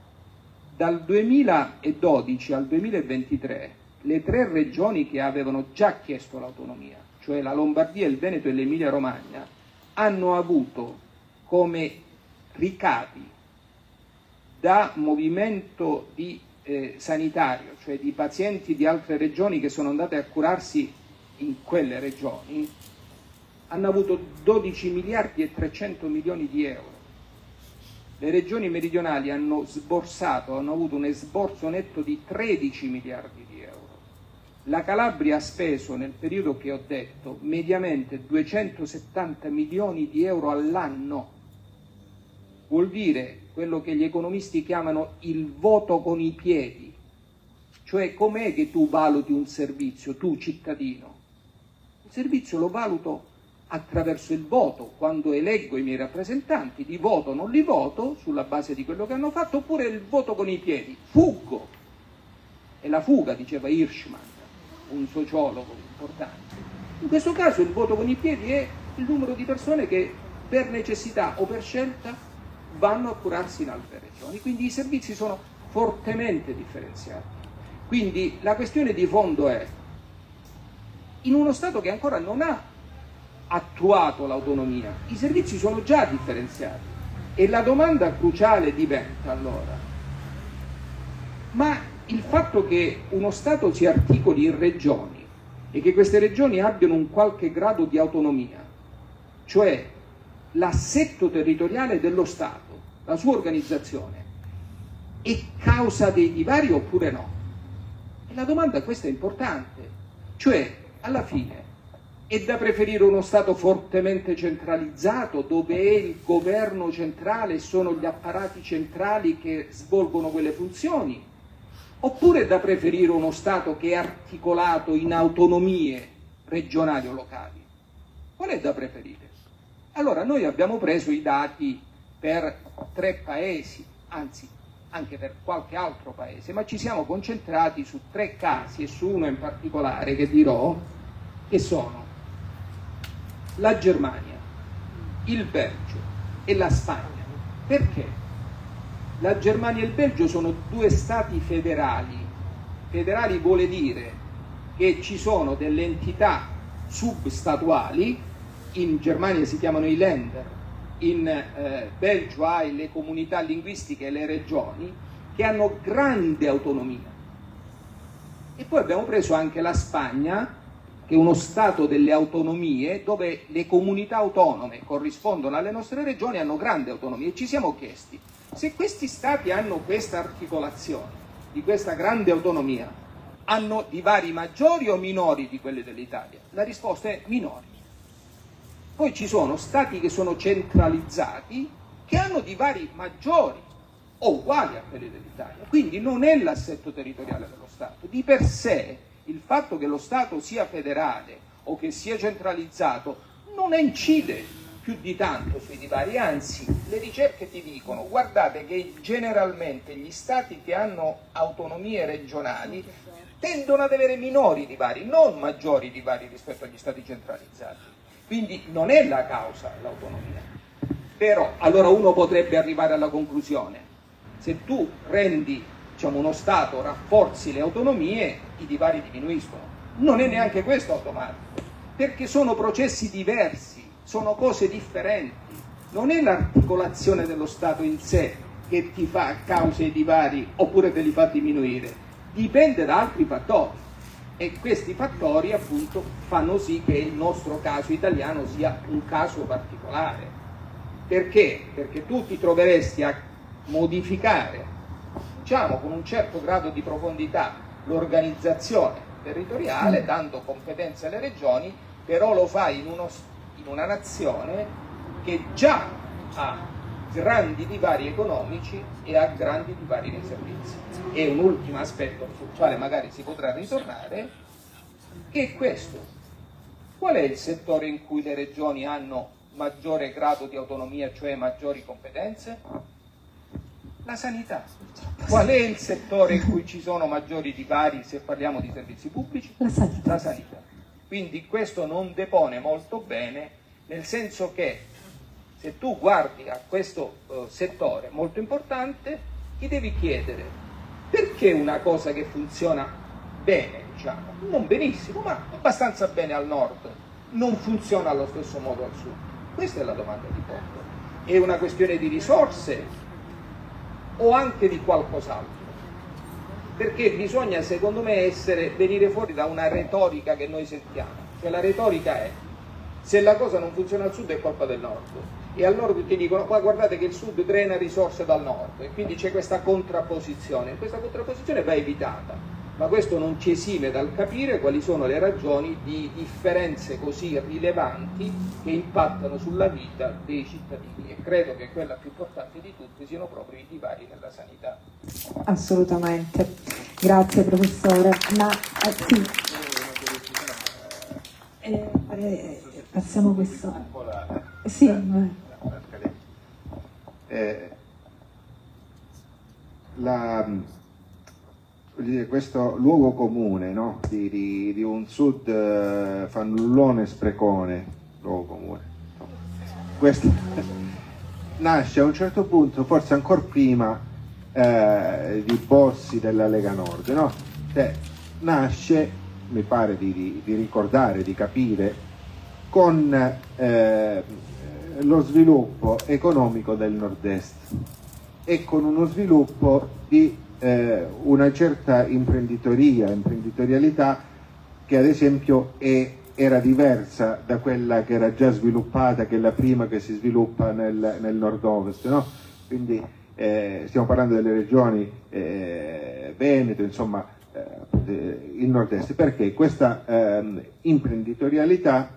Dal duemiladodici al duemilaventitré, le tre regioni che avevano già chiesto l'autonomia, cioè la Lombardia, il Veneto e l'Emilia Romagna, hanno avuto come ricavi da movimento di, eh, sanitario, cioè di pazienti di altre regioni che sono andati a curarsi in quelle regioni, hanno avuto dodici miliardi e trecento milioni di euro. Le regioni meridionali hanno sborsato, hanno avuto un esborso netto di tredici miliardi di euro. La Calabria ha speso nel periodo che ho detto mediamente duecentosettanta milioni di euro all'anno. Vuol dire quello che gli economisti chiamano il voto con i piedi. Cioè, com'è che tu valuti un servizio, tu cittadino? Il servizio lo valuto attraverso il voto. Quando eleggo i miei rappresentanti, li voto o non li voto sulla base di quello che hanno fatto, oppure il voto con i piedi, fuggo. È la fuga, diceva Hirschman, un sociologo importante. In questo caso il voto con i piedi è il numero di persone che per necessità o per scelta vanno a curarsi in altre regioni. Quindi i servizi sono fortemente differenziati. Quindi la questione di fondo è, in uno Stato che ancora non ha attuato l'autonomia, i servizi sono già differenziati, e la domanda cruciale diventa allora: ma il fatto che uno Stato si articoli in regioni e che queste regioni abbiano un qualche grado di autonomia, cioè l'assetto territoriale dello Stato, la sua organizzazione, è causa dei divari oppure no? E la domanda questa è importante, cioè alla fine è da preferire uno Stato fortemente centralizzato, dove è il governo centrale e sono gli apparati centrali che svolgono quelle funzioni, oppure è da preferire uno Stato che è articolato in autonomie regionali o locali? Qual è da preferire? Allora noi abbiamo preso i dati per tre paesi, anzi anche per qualche altro paese, ma ci siamo concentrati su tre casi e su uno in particolare che dirò, che sono la Germania, il Belgio e la Spagna. Perché? La Germania e il Belgio sono due stati federali. Federali vuole dire che ci sono delle entità substatuali, in Germania si chiamano i Länder, in eh, Belgio hai le comunità linguistiche e le regioni, che hanno grande autonomia. E poi abbiamo preso anche la Spagna, che è uno Stato delle autonomie, dove le comunità autonome corrispondono alle nostre regioni, hanno grande autonomia, e ci siamo chiesti: se questi Stati hanno questa articolazione, di questa grande autonomia, hanno divari maggiori o minori di quelli dell'Italia? La risposta è minori. Poi ci sono Stati che sono centralizzati, che hanno divari maggiori o uguali a quelli dell'Italia. Quindi non è l'assetto territoriale dello Stato. Di per sé il fatto che lo Stato sia federale o che sia centralizzato non incide più di tanto sui divari, anzi le ricerche ti dicono: guardate che generalmente gli Stati che hanno autonomie regionali tendono ad avere minori divari, non maggiori divari rispetto agli Stati centralizzati. Quindi non è la causa l'autonomia. Però allora uno potrebbe arrivare alla conclusione: se tu rendi, diciamo, uno Stato, rafforzi le autonomie, i divari diminuiscono. Non è neanche questo automatico, perché sono processi diversi, sono cose differenti. Non è l'articolazione dello Stato in sé che ti fa causa i divari oppure te li fa diminuire, dipende da altri fattori. E questi fattori appunto fanno sì che il nostro caso italiano sia un caso particolare. Perché? Perché tu ti troveresti a modificare, diciamo con un certo grado di profondità, l'organizzazione territoriale, dando competenze alle regioni, però lo fai in, uno, in una nazione che già ha grandi divari economici e ha grandi divari nei servizi. E un ultimo aspetto sul quale magari si potrà ritornare, che è questo: qual è il settore in cui le regioni hanno maggiore grado di autonomia, cioè maggiori competenze? La sanità. Qual è il settore in cui ci sono maggiori divari se parliamo di servizi pubblici? La sanità. La sanità. Quindi questo non depone molto bene, nel senso che se tu guardi a questo uh, settore molto importante, ti devi chiedere: perché una cosa che funziona bene, diciamo, non benissimo, ma abbastanza bene al nord, non funziona allo stesso modo al sud? Questa è la domanda di fondo. È una questione di risorse o anche di qualcos'altro? Perché bisogna, secondo me, essere, venire fuori da una retorica che noi sentiamo. Cioè la retorica è: se la cosa non funziona al sud è colpa del nord, e al nord ti dicono ma guardate che il sud drena risorse dal nord, e quindi c'è questa contrapposizione. Questa contrapposizione va evitata, ma questo non ci esime dal capire quali sono le ragioni di differenze così rilevanti che impattano sulla vita dei cittadini, e credo che quella più importante di tutte siano proprio i divari nella sanità. Assolutamente, grazie professore. Ma eh, sì. eh, eh, passiamo questo. Sì. Eh, la, dire, questo luogo comune, no? di, di, di un sud eh, fannullone sprecone, luogo comune, no? Questo nasce a un certo punto, forse ancora prima eh, di Bossi della Lega Nord, no? Cioè, nasce, mi pare di, di, di ricordare, di capire, con eh, lo sviluppo economico del nord-est e con uno sviluppo di eh, una certa imprenditoria, imprenditorialità che ad esempio è, era diversa da quella che era già sviluppata, che è la prima che si sviluppa nel, nel nord-ovest, no? Quindi eh, stiamo parlando delle regioni eh, Veneto, insomma eh, il nord-est, perché questa eh, imprenditorialità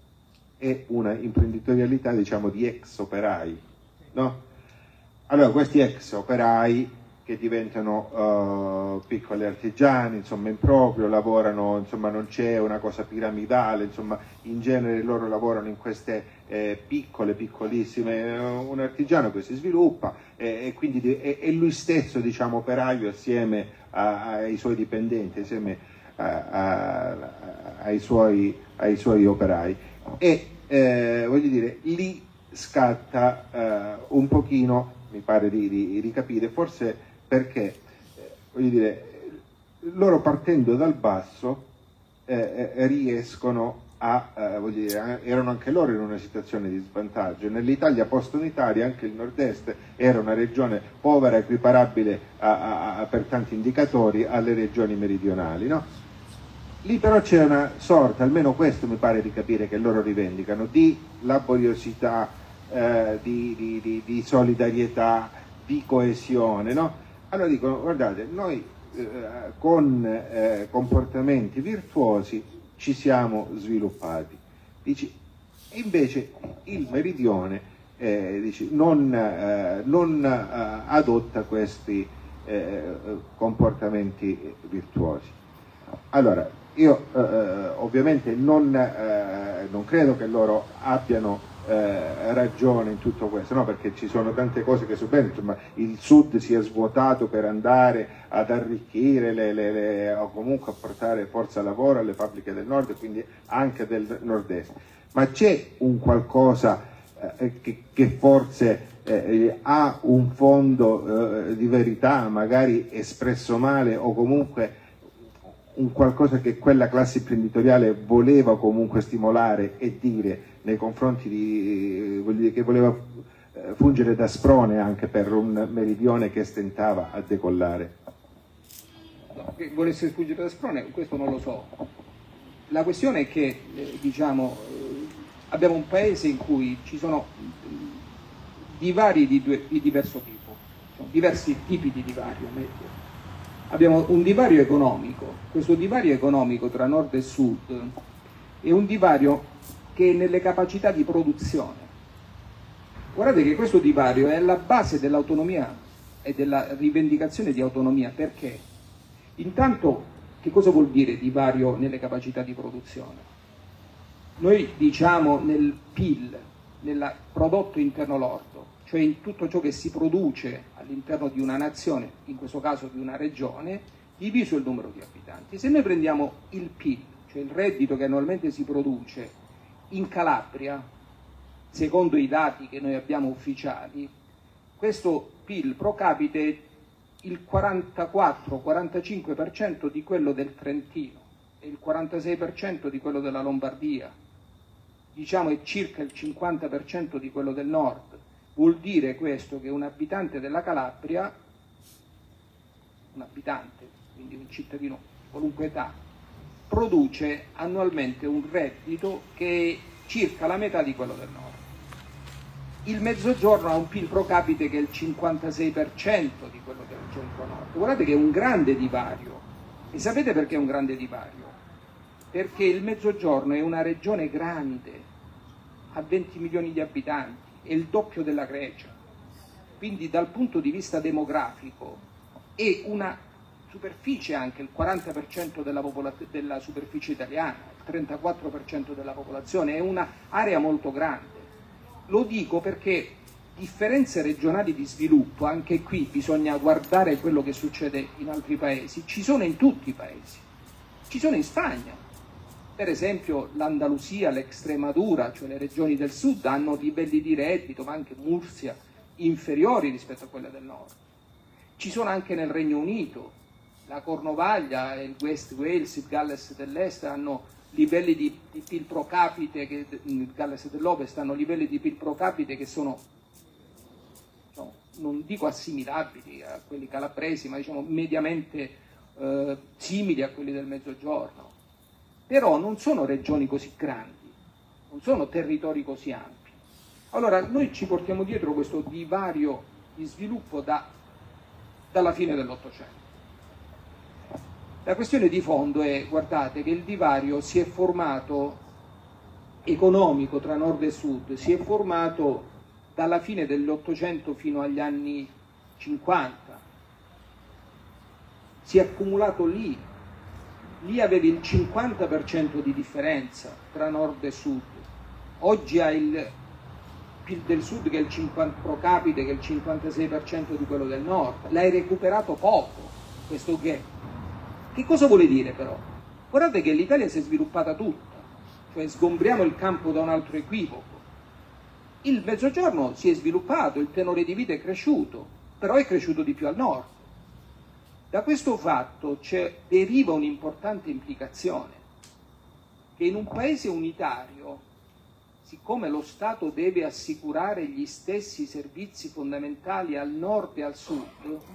è una imprenditorialità, diciamo, di ex operai, no? Allora questi ex operai che diventano uh, piccoli artigiani, insomma, in proprio, lavorano, insomma, non c'è una cosa piramidale, insomma, in genere loro lavorano in queste eh, piccole, piccolissime, uh, un artigiano che si sviluppa eh, e quindi è, è lui stesso, diciamo, operaio assieme a, ai suoi dipendenti, assieme a, a, ai, suoi, ai suoi operai. E eh, voglio dire, lì scatta eh, un pochino, mi pare di, di, di capire, forse perché eh, voglio dire, loro partendo dal basso eh, eh, riescono a, eh, voglio dire, erano anche loro in una situazione di svantaggio. Nell'Italia post-unitaria anche il nord-est era una regione povera, equiparabile a, a, a, per tanti indicatori alle regioni meridionali, no? Lì però c'è una sorta, almeno questo mi pare di capire che loro rivendicano, di laboriosità, eh, di, di, di, di solidarietà, di coesione, no? Allora dicono, guardate, noi eh, con eh, comportamenti virtuosi ci siamo sviluppati. Dici, invece il meridione eh, dici, non, eh, non eh, adotta questi eh, comportamenti virtuosi. Allora, io eh, ovviamente non, eh, non credo che loro abbiano eh, ragione in tutto questo, no? Perché ci sono tante cose che subentrano, insomma, il sud si è svuotato per andare ad arricchire le, le, le, o comunque a portare forza lavoro alle fabbriche del nord e quindi anche del nord-est, ma c'è un qualcosa eh, che, che forse eh, ha un fondo eh, di verità, magari espresso male, o comunque un qualcosa che quella classe imprenditoriale voleva comunque stimolare e dire nei confronti di, voglio dire, che voleva eh, fungere da sprone anche per un meridione che stentava a decollare. No, che volesse fungere da sprone, questo non lo so. La questione è che eh, diciamo, eh, abbiamo un paese in cui ci sono divari di, due, di diverso tipo, cioè, diversi tipi di divario, meglio. Abbiamo un divario economico. Questo divario economico tra nord e sud è un divario che è nelle capacità di produzione. Guardate che questo divario è alla base dell'autonomia e della rivendicazione di autonomia. Perché? Intanto, che cosa vuol dire divario nelle capacità di produzione? Noi diciamo nel P I L, nel prodotto interno lordo, cioè in tutto ciò che si produce all'interno di una nazione, in questo caso di una regione, diviso il numero di abitanti. Se noi prendiamo il P I L, cioè il reddito che annualmente si produce in Calabria, secondo i dati che noi abbiamo ufficiali, questo P I L pro capite è il quarantaquattro quarantacinque per cento di quello del Trentino e il quarantasei per cento di quello della Lombardia diciamo è circa il cinquanta per cento di quello del nord, vuol dire questo che un abitante della Calabria, un abitante, quindi un cittadino di qualunque età, produce annualmente un reddito che è circa la metà di quello del nord. Il Mezzogiorno ha un P I L pro capite che è il cinquantasei per cento di quello del centro-nord. Guardate che è un grande divario. E sapete perché è un grande divario? Perché il Mezzogiorno è una regione grande, ha venti milioni di abitanti, è il doppio della Grecia. Quindi dal punto di vista demografico è una superficie, anche il quaranta per cento della, della superficie italiana, il trentaquattro per cento della popolazione, è un'area molto grande. Lo dico perché differenze regionali di sviluppo, anche qui bisogna guardare quello che succede in altri paesi, ci sono in tutti i paesi, ci sono in Spagna. Per esempio l'Andalusia, l'Extremadura, cioè le regioni del sud, hanno livelli di reddito, ma anche Murcia, inferiori rispetto a quelle del nord. Ci sono anche nel Regno Unito, la Cornovaglia, il West Wales, il Galles dell'Est hanno livelli di, di P I L pro capite, che, il Galles dell'Ovest hanno livelli di P I L pro capite che sono, no, non dico assimilabili a quelli calabresi, ma diciamo mediamente eh, simili a quelli del Mezzogiorno. Però non sono regioni così grandi, non sono territori così ampi. Allora noi ci portiamo dietro questo divario di sviluppo da, dalla fine dell'Ottocento. La questione di fondo è, guardate, che il divario si è formato, economico tra nord e sud, si è formato dalla fine dell'Ottocento fino agli anni cinquanta, si è accumulato lì, lì avevi il cinquanta per cento di differenza tra nord e sud, oggi hai il P I L del sud che è il cinquanta pro capite, che è il cinquantasei per cento di quello del nord, l'hai recuperato poco, questo gap. Che cosa vuole dire però? Guardate che l'Italia si è sviluppata tutta, cioè sgombriamo il campo da un altro equivoco. Il Mezzogiorno si è sviluppato, il tenore di vita è cresciuto, però è cresciuto di più al nord. Da questo fatto deriva un'importante implicazione, che in un paese unitario, siccome lo Stato deve assicurare gli stessi servizi fondamentali al nord e al sud,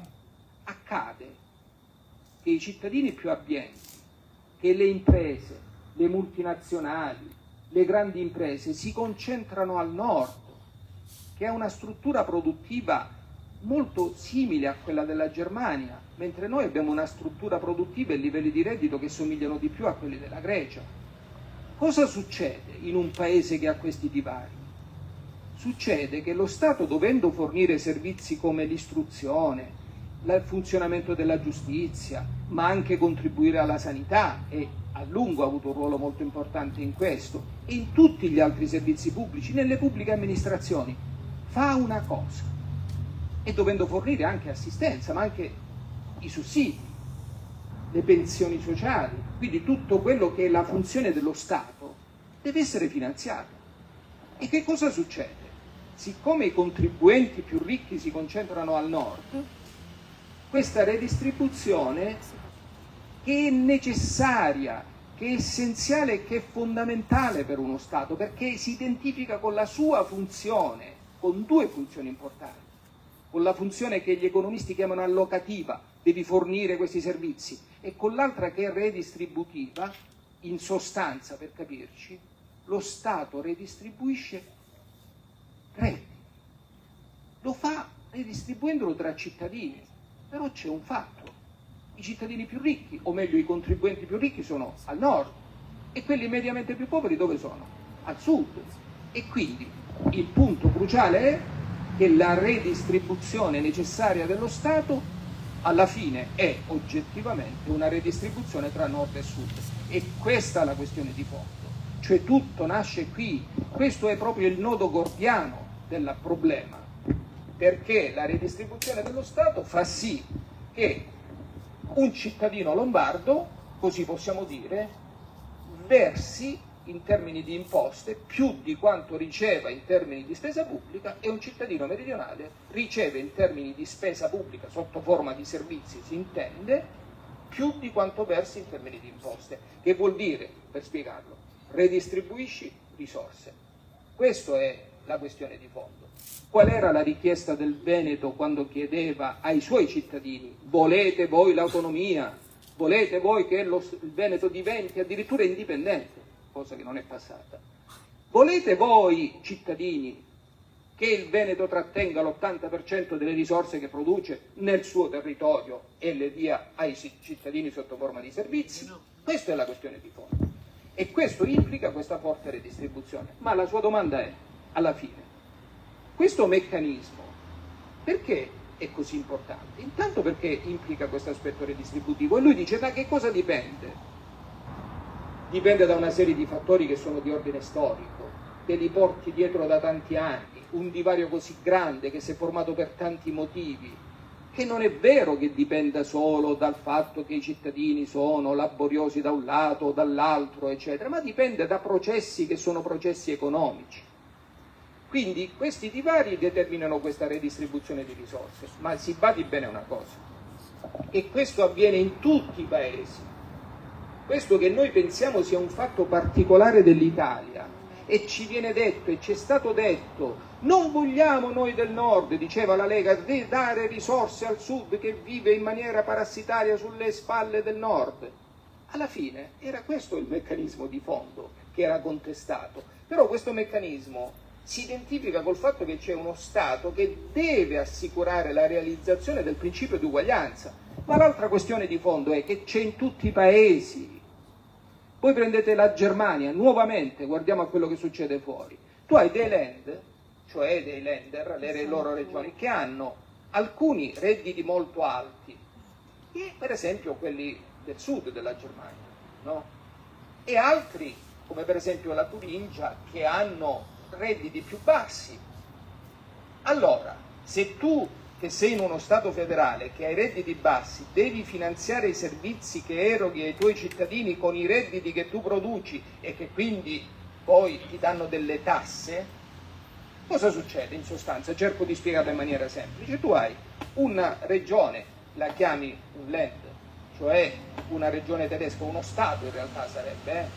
accade che i cittadini più abbienti, che le imprese, le multinazionali, le grandi imprese si concentrano al nord, che ha una struttura produttiva molto simile a quella della Germania, mentre noi abbiamo una struttura produttiva e livelli di reddito che somigliano di più a quelli della Grecia. Cosa succede in un paese che ha questi divari? Succede che lo Stato, dovendo fornire servizi come l'istruzione, il funzionamento della giustizia, ma anche contribuire alla sanità, e a lungo ha avuto un ruolo molto importante in questo, e in tutti gli altri servizi pubblici, nelle pubbliche amministrazioni, fa una cosa, e dovendo fornire anche assistenza, ma anche i sussidi, le pensioni sociali, quindi tutto quello che è la funzione dello Stato deve essere finanziato. E che cosa succede? Siccome i contribuenti più ricchi si concentrano al nord, questa redistribuzione, che è necessaria, che è essenziale, che è fondamentale per uno Stato, perché si identifica con la sua funzione, con due funzioni importanti, con la funzione che gli economisti chiamano allocativa, devi fornire questi servizi, e con l'altra che è redistributiva. In sostanza, per capirci, lo Stato redistribuisce redditi, lo fa redistribuendolo tra cittadini. Però c'è un fatto, i cittadini più ricchi, o meglio i contribuenti più ricchi, sono al nord, e quelli mediamente più poveri dove sono? Al sud. E quindi il punto cruciale è che la redistribuzione necessaria dello Stato alla fine è oggettivamente una redistribuzione tra nord e sud, e questa è la questione di fondo, cioè tutto nasce qui. Questo è proprio il nodo gordiano del problema, perché la redistribuzione dello Stato fa sì che un cittadino lombardo, così possiamo dire, versi in termini di imposte più di quanto riceva in termini di spesa pubblica, e un cittadino meridionale riceve in termini di spesa pubblica, sotto forma di servizi si intende, più di quanto versi in termini di imposte. Che vuol dire, per spiegarlo, redistribuisci, risorse. Questa è la questione di fondo. Qual era la richiesta del Veneto quando chiedeva ai suoi cittadini: volete voi l'autonomia? Volete voi che lo, il Veneto diventi addirittura indipendente? Cosa che non è passata. Volete voi, cittadini, che il Veneto trattenga l'ottanta per cento delle risorse che produce nel suo territorio e le dia ai cittadini sotto forma di servizi? Questa è la questione di fondo. E questo implica questa forte redistribuzione. Ma la sua domanda è, alla fine, questo meccanismo perché è così importante? Intanto perché implica questo aspetto redistributivo, e lui dice: da che cosa dipende? Dipende da una serie di fattori che sono di ordine storico, che li porti dietro da tanti anni, un divario così grande che si è formato per tanti motivi, che non è vero che dipenda solo dal fatto che i cittadini sono laboriosi da un lato o dall'altro, eccetera, ma dipende da processi che sono processi economici. Quindi questi divari determinano questa redistribuzione di risorse, ma si badi bene una cosa, e questo avviene in tutti i paesi. Questo che noi pensiamo sia un fatto particolare dell'Italia, e ci viene detto, e ci è stato detto: non vogliamo noi del nord, diceva la Lega, di dare risorse al sud che vive in maniera parassitaria sulle spalle del nord. Alla fine era questo il meccanismo di fondo che era contestato, però questo meccanismo si identifica col fatto che c'è uno Stato che deve assicurare la realizzazione del principio di uguaglianza. Ma l'altra questione di fondo è che c'è in tutti i paesi. Voi prendete la Germania, nuovamente guardiamo a quello che succede fuori. Tu hai dei land, cioè dei lender, le loro regioni, che hanno alcuni redditi molto alti, e per esempio quelli del sud della Germania, no? E altri, come per esempio la Turingia, che hanno redditi più bassi. Allora, se tu, che sei in uno Stato federale, che hai redditi bassi, devi finanziare i servizi che eroghi ai tuoi cittadini con i redditi che tu produci e che quindi poi ti danno delle tasse, cosa succede in sostanza? Cerco di spiegarlo in maniera semplice. Tu hai una regione, la chiami un land, cioè una regione tedesca, uno Stato in realtà sarebbe, eh,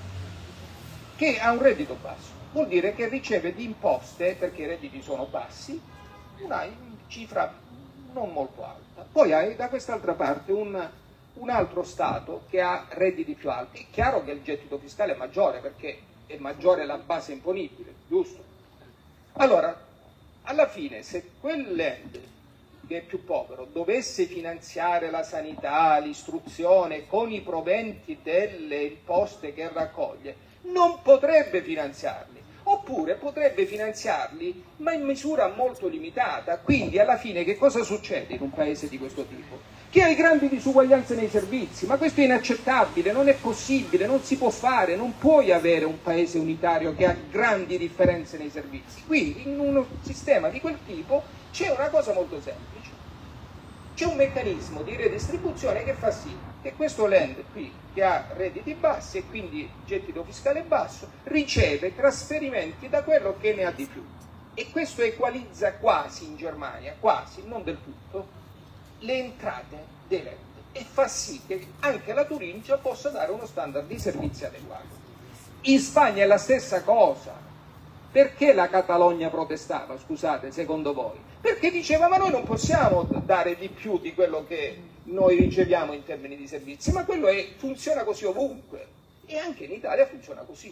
che ha un reddito basso. Vuol dire che riceve di imposte, perché i redditi sono bassi, una cifra non molto alta. Poi hai da quest'altra parte un, un altro Stato che ha redditi più alti. È chiaro che il gettito fiscale è maggiore, perché è maggiore la base imponibile, giusto? Allora, alla fine, se quel land che è più povero dovesse finanziare la sanità, l'istruzione con i proventi delle imposte che raccoglie, non potrebbe finanziarli. Oppure potrebbe finanziarli, ma in misura molto limitata. Quindi alla fine che cosa succede in un paese di questo tipo? Che hai grandi disuguaglianze nei servizi, ma questo è inaccettabile, non è possibile, non si può fare, non puoi avere un paese unitario che ha grandi differenze nei servizi. Quindi in un sistema di quel tipo c'è una cosa molto semplice, c'è un meccanismo di redistribuzione che fa sì che questo land qui, che ha redditi bassi e quindi gettito fiscale basso, riceve trasferimenti da quello che ne ha di più. E questo equalizza quasi in Germania, quasi, non del tutto, le entrate dei land, e fa sì che anche la Turingia possa dare uno standard di servizi adeguato. In Spagna è la stessa cosa. Perché la Catalogna protestava, scusate, secondo voi? Perché diceva: ma noi non possiamo dare di più di quello che noi riceviamo in termini di servizi, ma quello è, funziona così ovunque, e anche in Italia funziona così.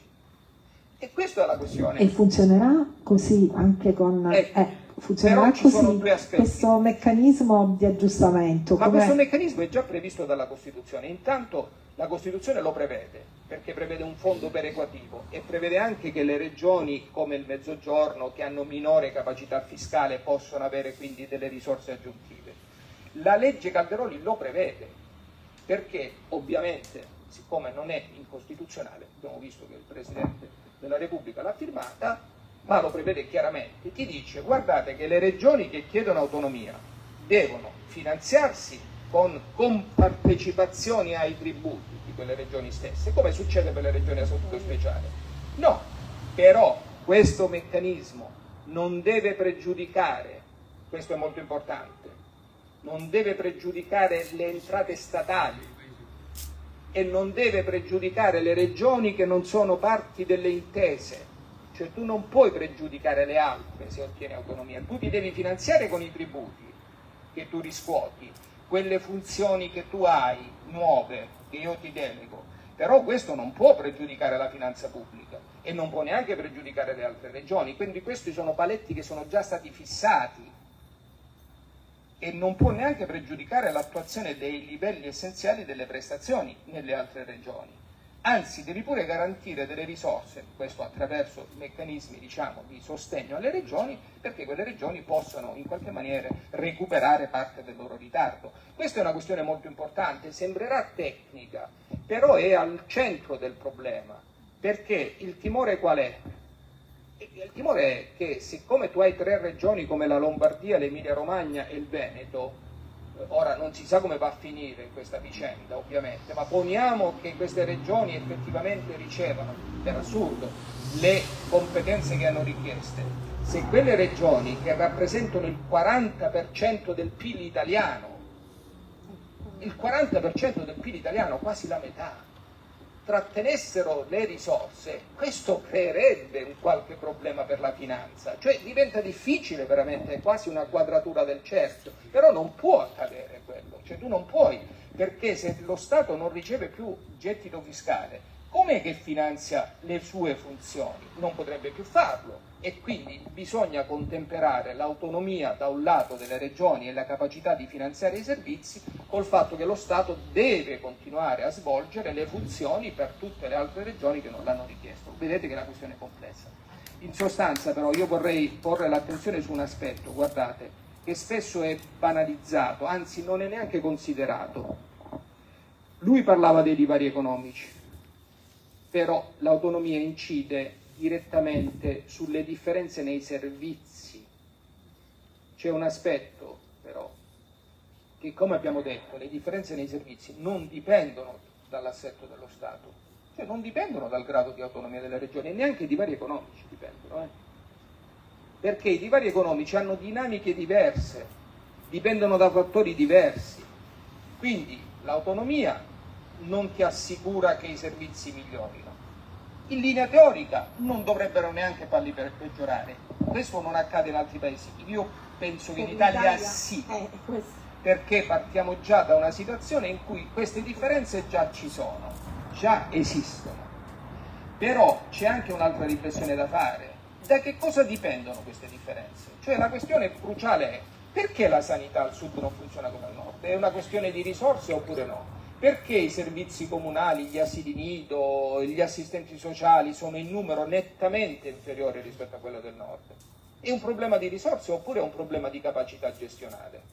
E questa è la questione. E funzionerà così anche con... Ecco, eh, funzionerà però ci così sono due aspetti. Questo meccanismo di aggiustamento. Ma com'è? questo meccanismo è già previsto dalla Costituzione. Intanto la Costituzione lo prevede, perché prevede un fondo perequativo e prevede anche che le regioni come il Mezzogiorno, che hanno minore capacità fiscale, possono avere quindi delle risorse aggiuntive. La legge Calderoli lo prevede, perché ovviamente, siccome non è incostituzionale, abbiamo visto che il Presidente della Repubblica l'ha firmata, ma lo prevede chiaramente, ti dice: guardate che le regioni che chiedono autonomia devono finanziarsi con compartecipazioni ai tributi di quelle regioni stesse, come succede per le regioni a statuto speciale. No, però questo meccanismo non deve pregiudicare, questo è molto importante, non deve pregiudicare le entrate statali e non deve pregiudicare le regioni che non sono parti delle intese. cioè tu non puoi pregiudicare le altre se ottieni autonomia, tu ti devi finanziare con i tributi che tu riscuoti, quelle funzioni che tu hai, nuove, che io ti delego, però questo non può pregiudicare la finanza pubblica e non può neanche pregiudicare le altre regioni, quindi questi sono paletti che sono già stati fissati e non può neanche pregiudicare l'attuazione dei livelli essenziali delle prestazioni nelle altre regioni. Anzi, devi pure garantire delle risorse, questo attraverso meccanismi, diciamo, di sostegno alle regioni, perché quelle regioni possano in qualche maniera recuperare parte del loro ritardo. Questa è una questione molto importante, sembrerà tecnica, però è al centro del problema, perché il timore qual è? Il timore è che siccome tu hai tre regioni come la Lombardia, l'Emilia Romagna e il Veneto, ora non si sa come va a finire questa vicenda ovviamente, ma poniamo che queste regioni effettivamente ricevano, per assurdo, le competenze che hanno richieste, se quelle regioni che rappresentano il quaranta per cento del P I L italiano, il quaranta per cento del P I L italiano, quasi la metà, trattenessero le risorse, questo creerebbe un qualche problema per la finanza, cioè diventa difficile veramente, è quasi una quadratura del cerchio, però non può accadere quello, cioè tu non puoi, perché se lo Stato non riceve più gettito fiscale, com'è che finanzia le sue funzioni? Non potrebbe più farlo e quindi bisogna contemperare l'autonomia da un lato delle regioni e la capacità di finanziare i servizi col fatto che lo Stato deve continuare a svolgere le funzioni per tutte le altre regioni che non l'hanno richiesto. Vedete che la questione è complessa. In sostanza però io vorrei porre l'attenzione su un aspetto, guardate, che spesso è banalizzato, anzi non è neanche considerato. Lui parlava dei divari economici, però l'autonomia incide direttamente sulle differenze nei servizi. C'è un aspetto però che, come abbiamo detto, le differenze nei servizi non dipendono dall'assetto dello Stato, cioè non dipendono dal grado di autonomia delle regioni e neanche i divari economici dipendono, eh? Perché i divari economici hanno dinamiche diverse, dipendono da fattori diversi, quindi l'autonomia non ti assicura che i servizi migliorino. In linea teorica non dovrebbero neanche farli per peggiorare, questo non accade in altri paesi, io penso che in Italia sì, perché partiamo già da una situazione in cui queste differenze già ci sono, già esistono, però c'è anche un'altra riflessione da fare, da che cosa dipendono queste differenze? Cioè la questione cruciale è perché la sanità al sud non funziona come al nord? È una questione di risorse oppure no? Perché i servizi comunali, gli asili nido, gli assistenti sociali sono in numero nettamente inferiori rispetto a quello del nord? È un problema di risorse oppure è un problema di capacità gestionale?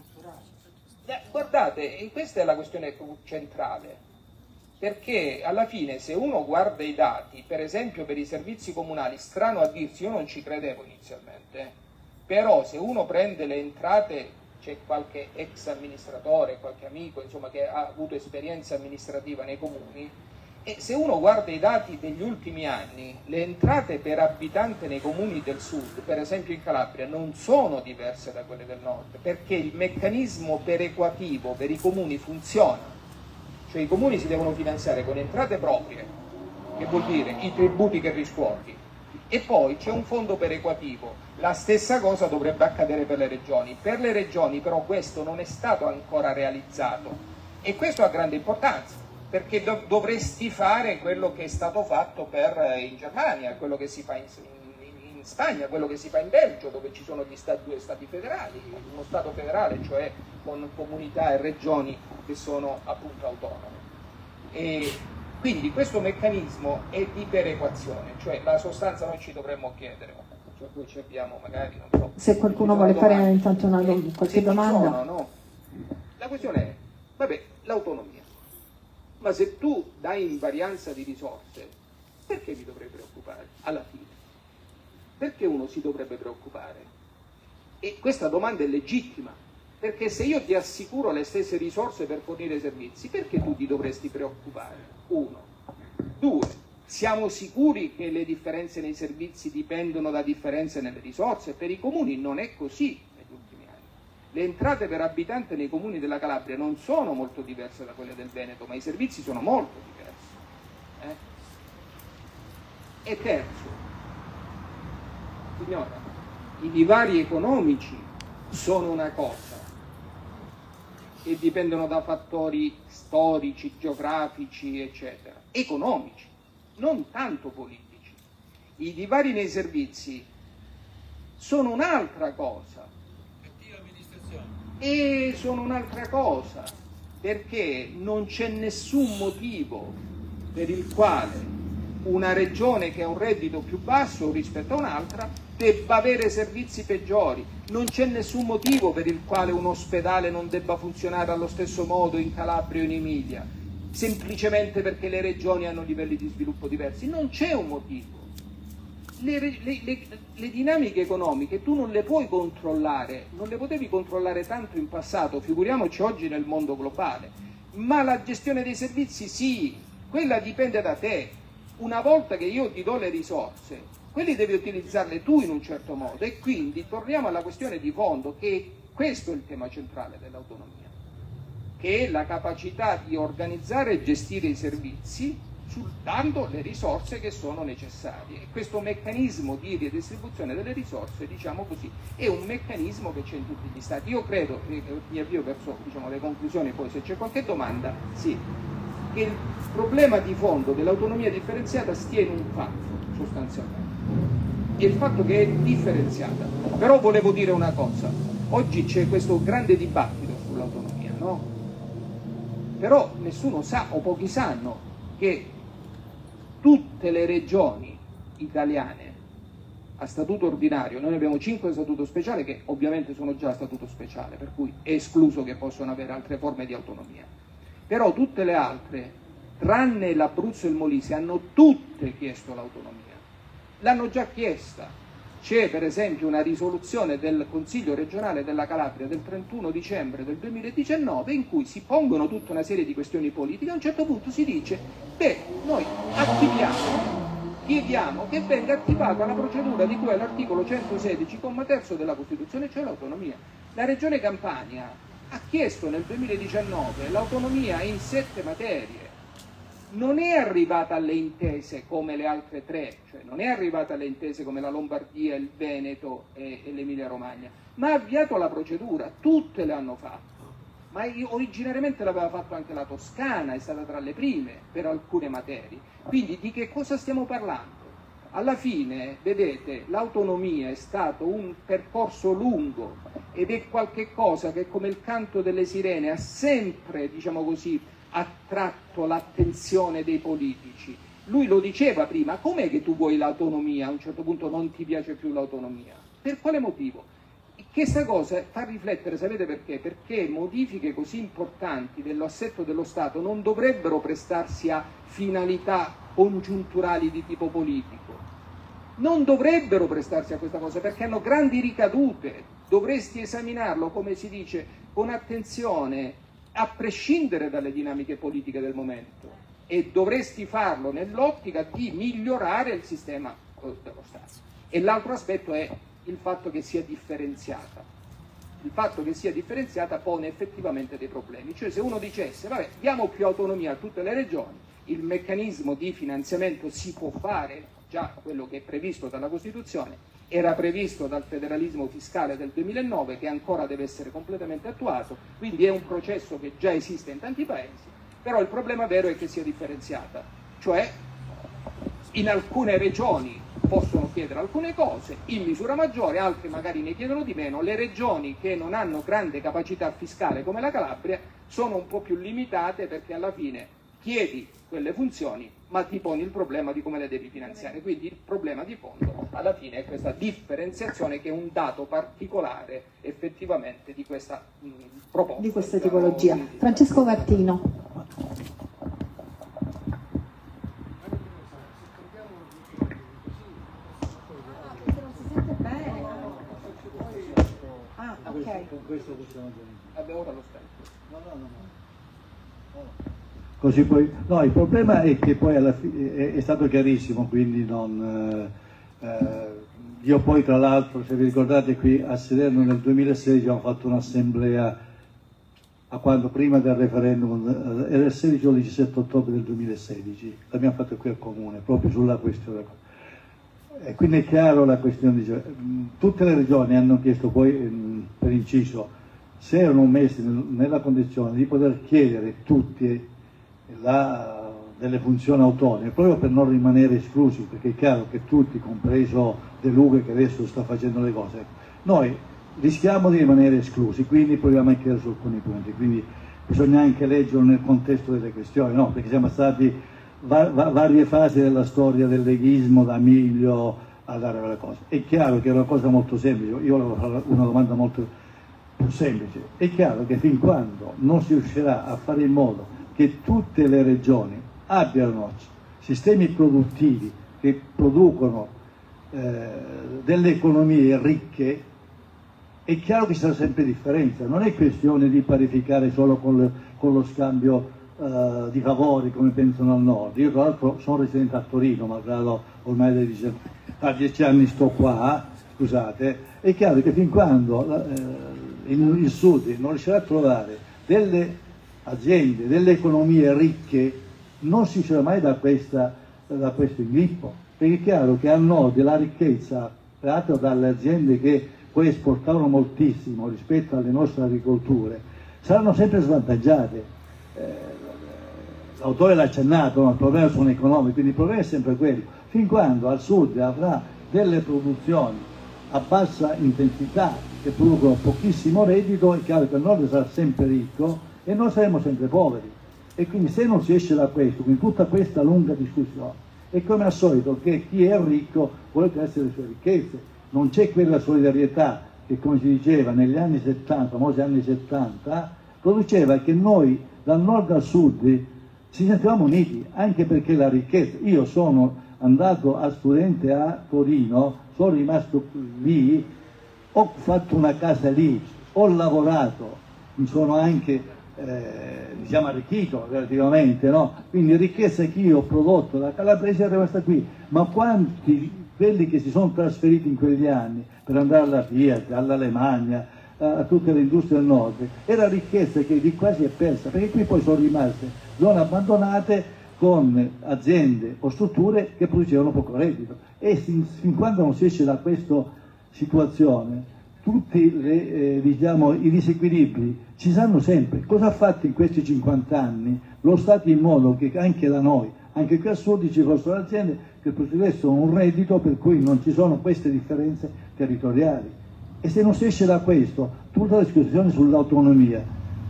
Eh, guardate, questa è la questione centrale, perché alla fine se uno guarda i dati, per esempio per i servizi comunali, strano a dirsi, io non ci credevo inizialmente, però se uno prende le entrate, c'è qualche ex amministratore, qualche amico insomma, che ha avuto esperienza amministrativa nei comuni, e se uno guarda i dati degli ultimi anni, le entrate per abitante nei comuni del sud, per esempio in Calabria, non sono diverse da quelle del nord, perché il meccanismo perequativo per i comuni funziona, cioè i comuni si devono finanziare con entrate proprie, che vuol dire i tributi che riscuoti, e poi c'è un fondo perequativo. La stessa cosa dovrebbe accadere per le regioni. Per le regioni però questo non è stato ancora realizzato e questo ha grande importanza, perché dov dovresti fare quello che è stato fatto per, eh, in Germania, quello che si fa in, in, in Spagna, quello che si fa in Belgio, dove ci sono gli stati, due stati federali, uno stato federale, cioè con comunità e regioni che sono appunto autonome. E quindi questo meccanismo è di perequazione, cioè la sostanza noi ci dovremmo chiedere, cioè poi ci abbiamo magari, non so, se qualcuno vuole fare domande. Intanto una, eh, qualche domanda. Sono, no? La questione è, vabbè, l'autonomia, ma se tu dai invarianza di risorse, perché mi dovrei preoccupare alla fine? Perché uno si dovrebbe preoccupare? E questa domanda è legittima, perché se io ti assicuro le stesse risorse per fornire servizi, perché tu ti dovresti preoccupare? Uno. Due, siamo sicuri che le differenze nei servizi dipendono da differenze nelle risorse? Per i comuni non è così negli ultimi anni. Le entrate per abitante nei comuni della Calabria non sono molto diverse da quelle del Veneto, ma i servizi sono molto diversi. Eh? E terzo, Signora, i divari economici sono una cosa e dipendono da fattori storici, geografici, eccetera, economici, non tanto politici. I divari nei servizi sono un'altra cosa e sono un'altra cosa perché non c'è nessun motivo per il quale una regione che ha un reddito più basso rispetto a un'altra debba avere servizi peggiori. Non c'è nessun motivo per il quale un ospedale non debba funzionare allo stesso modo in Calabria o in Emilia, semplicemente perché le regioni hanno livelli di sviluppo diversi. Non c'è un motivo. Le, le, le, le dinamiche economiche tu non le puoi controllare, non le potevi controllare tanto in passato, figuriamoci oggi nel mondo globale, ma la gestione dei servizi sì, quella dipende da te. Una volta che io ti do le risorse, quelli devi utilizzarle tu in un certo modo, e quindi torniamo alla questione di fondo, che questo è il tema centrale dell'autonomia, che è la capacità di organizzare e gestire i servizi dando le risorse che sono necessarie. E questo meccanismo di ridistribuzione delle risorse, diciamo così, è un meccanismo che c'è in tutti gli stati. Io credo, e mi avvio verso, diciamo, le conclusioni, poi se c'è qualche domanda, sì, che il problema di fondo dell'autonomia differenziata stia in un fatto, sostanzialmente, è il fatto che è differenziata. Però volevo dire una cosa, oggi c'è questo grande dibattito sull'autonomia, no? Però nessuno sa, o pochi sanno, che tutte le regioni italiane a statuto ordinario, noi ne abbiamo cinque a statuto speciale che ovviamente sono già a statuto speciale, per cui è escluso che possano avere altre forme di autonomia, però tutte le altre, tranne l'Abruzzo e il Molise, hanno tutte chiesto l'autonomia, l'hanno già chiesta. C'è per esempio una risoluzione del Consiglio regionale della Calabria del trentuno dicembre del duemiladiciannove in cui si pongono tutta una serie di questioni politiche. A un certo punto si dice: beh, noi attiviamo, chiediamo che venga attivata la procedura di cui è l'articolo centosedici, comma terzo della Costituzione, cioè l'autonomia. La Regione Campania ha chiesto nel duemiladiciannove l'autonomia in sette materie. Non è arrivata alle intese come le altre tre, cioè non è arrivata alle intese come la Lombardia, il Veneto e, e l'Emilia Romagna, ma ha avviato la procedura, tutte le hanno fatto, ma originariamente l'aveva fatto anche la Toscana, è stata tra le prime per alcune materie. Quindi di che cosa stiamo parlando? Alla fine, vedete, l'autonomia è stato un percorso lungo ed è qualche cosa che, come il canto delle sirene, ha sempre, diciamo così, attratto l'attenzione dei politici. Lui lo diceva prima: com'è che tu vuoi l'autonomia, a un certo punto non ti piace più l'autonomia? Per quale motivo? Questa cosa fa riflettere, sapete perché? Perché modifiche così importanti dell'assetto dello Stato non dovrebbero prestarsi a finalità congiunturali di tipo politico, non dovrebbero prestarsi a questa cosa perché hanno grandi ricadute. Dovresti esaminarlo, come si dice, con attenzione, a prescindere dalle dinamiche politiche del momento, e dovresti farlo nell'ottica di migliorare il sistema dello Stato. E l'altro aspetto è il fatto che sia differenziata. Il fatto che sia differenziata pone effettivamente dei problemi. Cioè, se uno dicesse: vabbè, diamo più autonomia a tutte le regioni, il meccanismo di finanziamento si può fare, già quello che è previsto dalla Costituzione, era previsto dal federalismo fiscale del duemilanove, che ancora deve essere completamente attuato, quindi è un processo che già esiste in tanti paesi, però il problema vero è che sia differenziata, cioè in alcune regioni possono chiedere alcune cose in misura maggiore, altre magari ne chiedono di meno. Le regioni che non hanno grande capacità fiscale come la Calabria sono un po' più limitate, perché alla fine chiedi quelle funzioni ma ti poni il problema di come le devi finanziare. Quindi il problema di fondo alla fine è questa differenziazione, che è un dato particolare effettivamente di questa mh, proposta, di questa tipologia. Francesco Martino. Ah, ok. Con questo possiamo dire. Vabbè, ora lo stai. No, no, no. no. Così poi, no, il problema è che poi alla fine è, è stato chiarissimo, quindi non, eh, eh, io poi tra l'altro, se vi ricordate, qui a Salerno nel duemilasedici abbiamo fatto un'assemblea, a quando prima del referendum, era il sedici o il diciassette ottobre del duemilasedici, l'abbiamo fatto qui al Comune, proprio sulla questione. E quindi è chiaro la questione, di, tutte le regioni hanno chiesto poi, per inciso, se erano messi nella condizione di poter chiedere tutti la, delle funzioni autonome, proprio per non rimanere esclusi, perché è chiaro che tutti, compreso De Luca che adesso sta facendo le cose, noi rischiamo di rimanere esclusi, quindi proviamo a chiedere su alcuni punti, quindi bisogna anche leggerlo nel contesto delle questioni, no? Perché siamo stati va, va, varie fasi della storia del leghismo, da Miglio a dare quelle cose. È chiaro che è una cosa molto semplice, io volevo fare una domanda molto più semplice, è chiaro che fin quando non si riuscirà a fare in modo che tutte le regioni abbiano sistemi produttivi che producono eh, delle economie ricche, è chiaro che ci sarà sempre differenza, non è questione di parificare solo con, le, con lo scambio uh, di favori come pensano al nord. Io tra l'altro sono residente a Torino, malgrado ormai da dieci, da dieci anni sto qua, scusate, è chiaro che fin quando uh, il, il sud non riuscirà a trovare delle aziende, delle economie ricche, non si uscirà mai da, questa, da questo inghippo, perché è chiaro che al nord la ricchezza creata dalle aziende che poi esportavano moltissimo rispetto alle nostre agricolture, saranno sempre svantaggiate. Eh, l'autore l'ha accennato, no? Il problema sono economici, quindi il problema è sempre quello. Fin quando al sud avrà delle produzioni a bassa intensità che producono pochissimo reddito, è chiaro che il nord sarà sempre ricco e noi saremo sempre poveri. E quindi se non si esce da questo, quindi tutta questa lunga discussione, è come al solito che chi è ricco vuole essere le sue ricchezze. Non c'è quella solidarietà che, come si diceva negli anni settanta, famosi anni settanta, produceva che noi dal nord al sud ci sentivamo uniti, anche perché la ricchezza, io sono andato a studente a Torino, sono rimasto lì, ho fatto una casa lì, ho lavorato, mi sono anche eh, diciamo arricchito relativamente, no? Quindi ricchezza che io ho prodotto da Calabrese è rimasta qui, ma quanti quelli che si sono trasferiti in quegli anni per andare alla Fiat, all'Alemagna, a tutte le industrie del nord, era ricchezza che di qua si è persa, perché qui poi sono rimaste zone abbandonate con aziende o strutture che producevano poco reddito. E fin, fin quando non si esce da questa situazione, tutti le, eh, diciamo, i disequilibri ci saranno sempre. Cosa ha fatto in questi cinquanta anni lo Stato in modo che anche da noi, anche qui al sud, ci fossero aziende che producessero un reddito per cui non ci sono queste differenze territoriali. E se non si esce da questo, tutta la discussione sull'autonomia,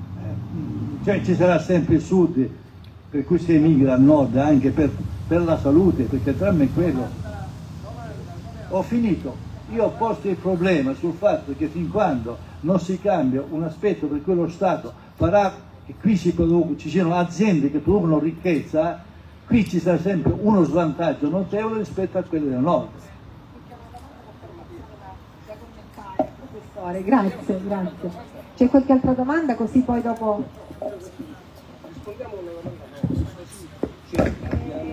eh, cioè ci sarà sempre il sud, per cui si emigra al nord anche per, per la salute, perché il dramma è quello. Ho finito, io ho posto il problema sul fatto che fin quando non si cambia un aspetto per cui lo Stato farà che qui si produc- ci siano aziende che producono ricchezza, qui ci sarà sempre uno svantaggio notevole rispetto a quello del nord. Grazie, grazie. C'è qualche altra domanda, così poi dopo... Rispondiamo alla domanda.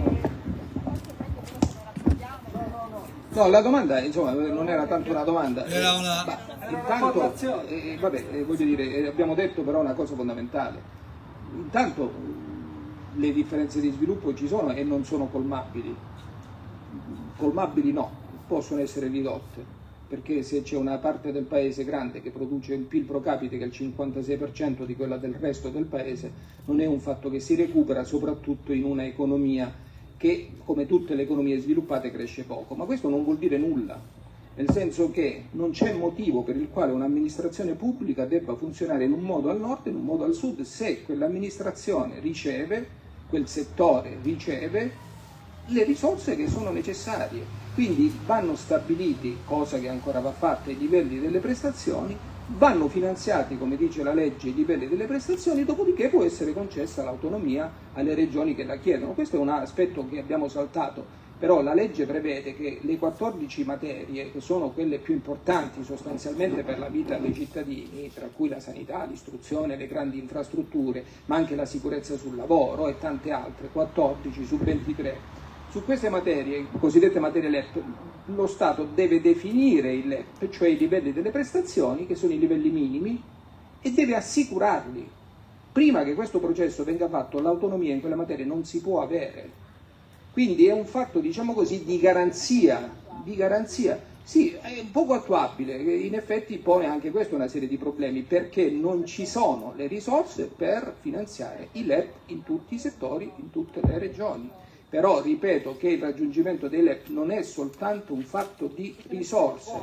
No, la domanda insomma non era tanto una domanda. Era una... Ma, intanto, eh, vabbè, eh, voglio dire, eh, abbiamo detto però una cosa fondamentale. Intanto le differenze di sviluppo ci sono e non sono colmabili. Colmabili no, possono essere ridotte. Perché se c'è una parte del paese grande che produce un P I L pro capite che è il cinquantasei per cento di quella del resto del paese, non è un fatto che si recupera, soprattutto in una economia che, come tutte le economie sviluppate, cresce poco. Ma questo non vuol dire nulla, nel senso che non c'è motivo per il quale un'amministrazione pubblica debba funzionare in un modo al nord e in un modo al sud, se quell'amministrazione riceve, quel settore riceve le risorse che sono necessarie. Quindi vanno stabiliti, cosa che ancora va fatta, i livelli delle prestazioni, vanno finanziati, come dice la legge, i livelli delle prestazioni, dopodiché può essere concessa l'autonomia alle regioni che la chiedono. Questo è un aspetto che abbiamo saltato, però la legge prevede che le quattordici materie, che sono quelle più importanti sostanzialmente per la vita dei cittadini, tra cui la sanità, l'istruzione, le grandi infrastrutture, ma anche la sicurezza sul lavoro e tante altre, quattordici su ventitré, su queste materie, cosiddette materie L E P, lo Stato deve definire il L E P, cioè i livelli delle prestazioni, che sono i livelli minimi, e deve assicurarli. Prima che questo processo venga fatto, l'autonomia in quelle materie non si può avere. Quindi è un fatto, diciamo così, di garanzia di garanzia, sì, è un poco attuabile, in effetti pone anche questo una serie di problemi, perché non ci sono le risorse per finanziare i L E P in tutti i settori, in tutte le regioni. Però ripeto che il raggiungimento dei L E P non è soltanto un fatto di risorse,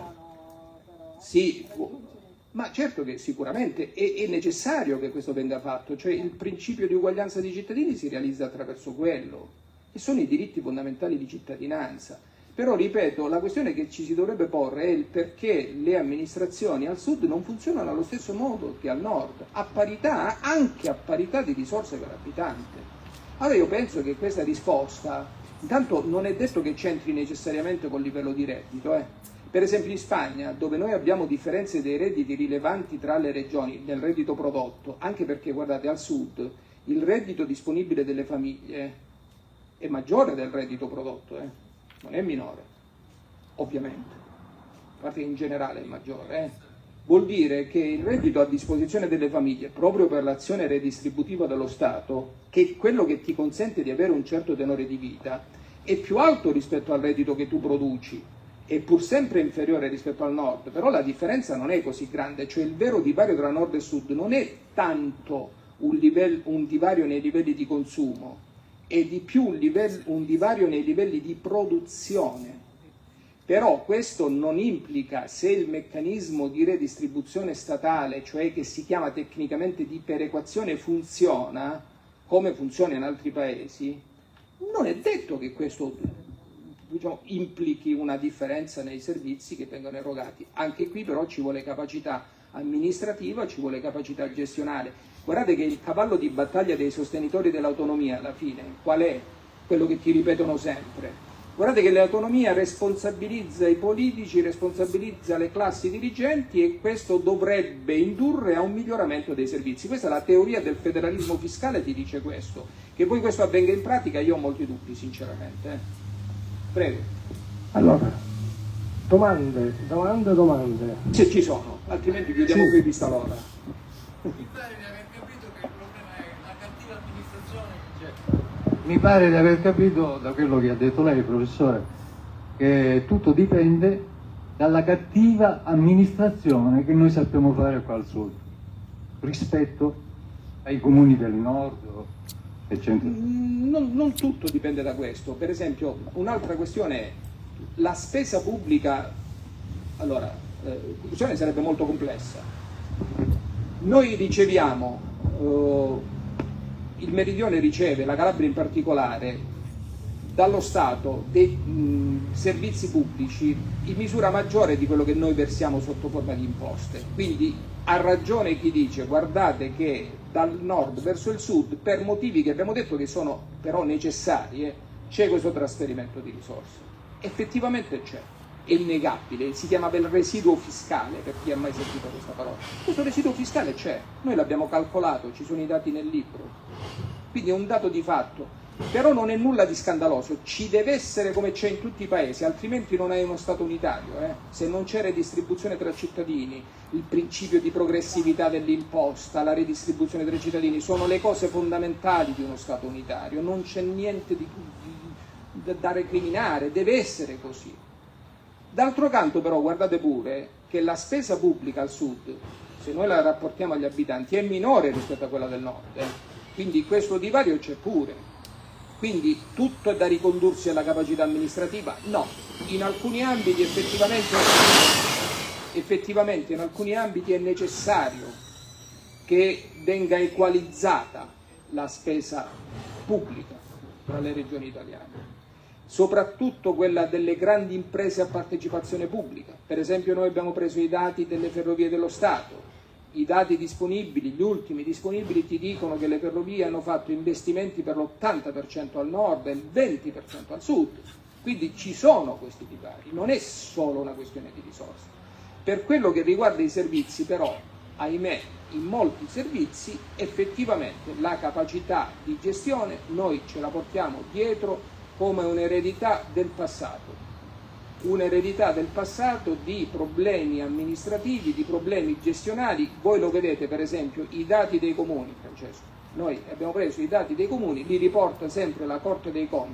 sì, ma certo che sicuramente è, è necessario che questo venga fatto, cioè il principio di uguaglianza dei cittadini si realizza attraverso quello, e sono i diritti fondamentali di cittadinanza. Però ripeto, la questione che ci si dovrebbe porre è il perché le amministrazioni al sud non funzionano allo stesso modo che al nord, a parità, anche a parità di risorse per abitante. Allora io penso che questa risposta, intanto non è detto che c'entri necessariamente col livello di reddito. Eh. Per esempio in Spagna, dove noi abbiamo differenze dei redditi rilevanti tra le regioni nel reddito prodotto, anche perché guardate al sud il reddito disponibile delle famiglie è maggiore del reddito prodotto, eh. Non è minore, ovviamente, a parte che in generale è maggiore. Eh. Vuol dire che il reddito a disposizione delle famiglie, proprio per l'azione redistributiva dello Stato, che è quello che ti consente di avere un certo tenore di vita, è più alto rispetto al reddito che tu produci, è pur sempre inferiore rispetto al nord, però la differenza non è così grande, cioè il vero divario tra nord e sud non è tanto un, livello, un divario nei livelli di consumo, è di più un, livello, un divario nei livelli di produzione. Però questo non implica, se il meccanismo di redistribuzione statale, cioè che si chiama tecnicamente di perequazione, funziona come funziona in altri paesi, non è detto che questo, diciamo, implichi una differenza nei servizi che vengono erogati. Anche qui però ci vuole capacità amministrativa, ci vuole capacità gestionale. Guardate che il cavallo di battaglia dei sostenitori dell'autonomia alla fine, qual è? Quello che ti ripetono sempre. Guardate che l'autonomia responsabilizza i politici, responsabilizza le classi dirigenti, e questo dovrebbe indurre a un miglioramento dei servizi. Questa è la teoria del federalismo fiscale, ti dice questo. Che poi questo avvenga in pratica io ho molti dubbi, sinceramente. Eh. Prego. Allora, domande, domande, domande. Se ci sono, altrimenti chiudiamo Sì. qui vista l'ora. Mi pare di aver capito che il problema è la cattiva amministrazione che c'è. Mi pare di aver capito da quello che ha detto lei, professore, che tutto dipende dalla cattiva amministrazione che noi sappiamo fare qua al sud rispetto ai comuni del nord, eccetera. Non, non tutto dipende da questo. Per esempio, un'altra questione è la spesa pubblica. Allora, eh, la questione sarebbe molto complessa. Noi riceviamo, eh, il Meridione riceve, la Calabria in particolare, dallo Stato dei mh, servizi pubblici in misura maggiore di quello che noi versiamo sotto forma di imposte. Quindi ha ragione chi dice guardate che dal nord verso il sud, per motivi che abbiamo detto che sono però necessari, eh, c'è questo trasferimento di risorse. Effettivamente c'è. È innegabile, si chiama del residuo fiscale, per chi ha mai sentito questa parola. Questo residuo fiscale c'è, noi l'abbiamo calcolato, ci sono i dati nel libro, quindi è un dato di fatto, però non è nulla di scandaloso, ci deve essere come c'è in tutti i paesi, altrimenti non hai uno Stato unitario. Eh? Se non c'è redistribuzione tra cittadini, il principio di progressività dell'imposta, la redistribuzione tra cittadini, sono le cose fondamentali di uno Stato unitario, non c'è niente di, di, di, da recriminare, deve essere così. D'altro canto però guardate pure che la spesa pubblica al sud, se noi la rapportiamo agli abitanti, è minore rispetto a quella del nord, eh? Quindi questo divario c'è pure. Quindi tutto è da ricondursi alla capacità amministrativa? No, in alcuni ambiti effettivamente, effettivamente in alcuni ambiti è necessario che venga equalizzata la spesa pubblica tra le regioni italiane, soprattutto quella delle grandi imprese a partecipazione pubblica. Per esempio noi abbiamo preso i dati delle Ferrovie dello Stato, i dati disponibili, gli ultimi disponibili ti dicono che le ferrovie hanno fatto investimenti per l'ottanta per cento al nord e il venti per cento al sud, quindi ci sono questi divari, non è solo una questione di risorse. Per quello che riguarda i servizi però, ahimè, in molti servizi effettivamente la capacità di gestione noi ce la portiamo dietro come un'eredità del passato, un'eredità del passato di problemi amministrativi, di problemi gestionali. Voi lo vedete per esempio i dati dei comuni, Francesco, noi abbiamo preso i dati dei comuni, li riporta sempre la Corte dei Conti,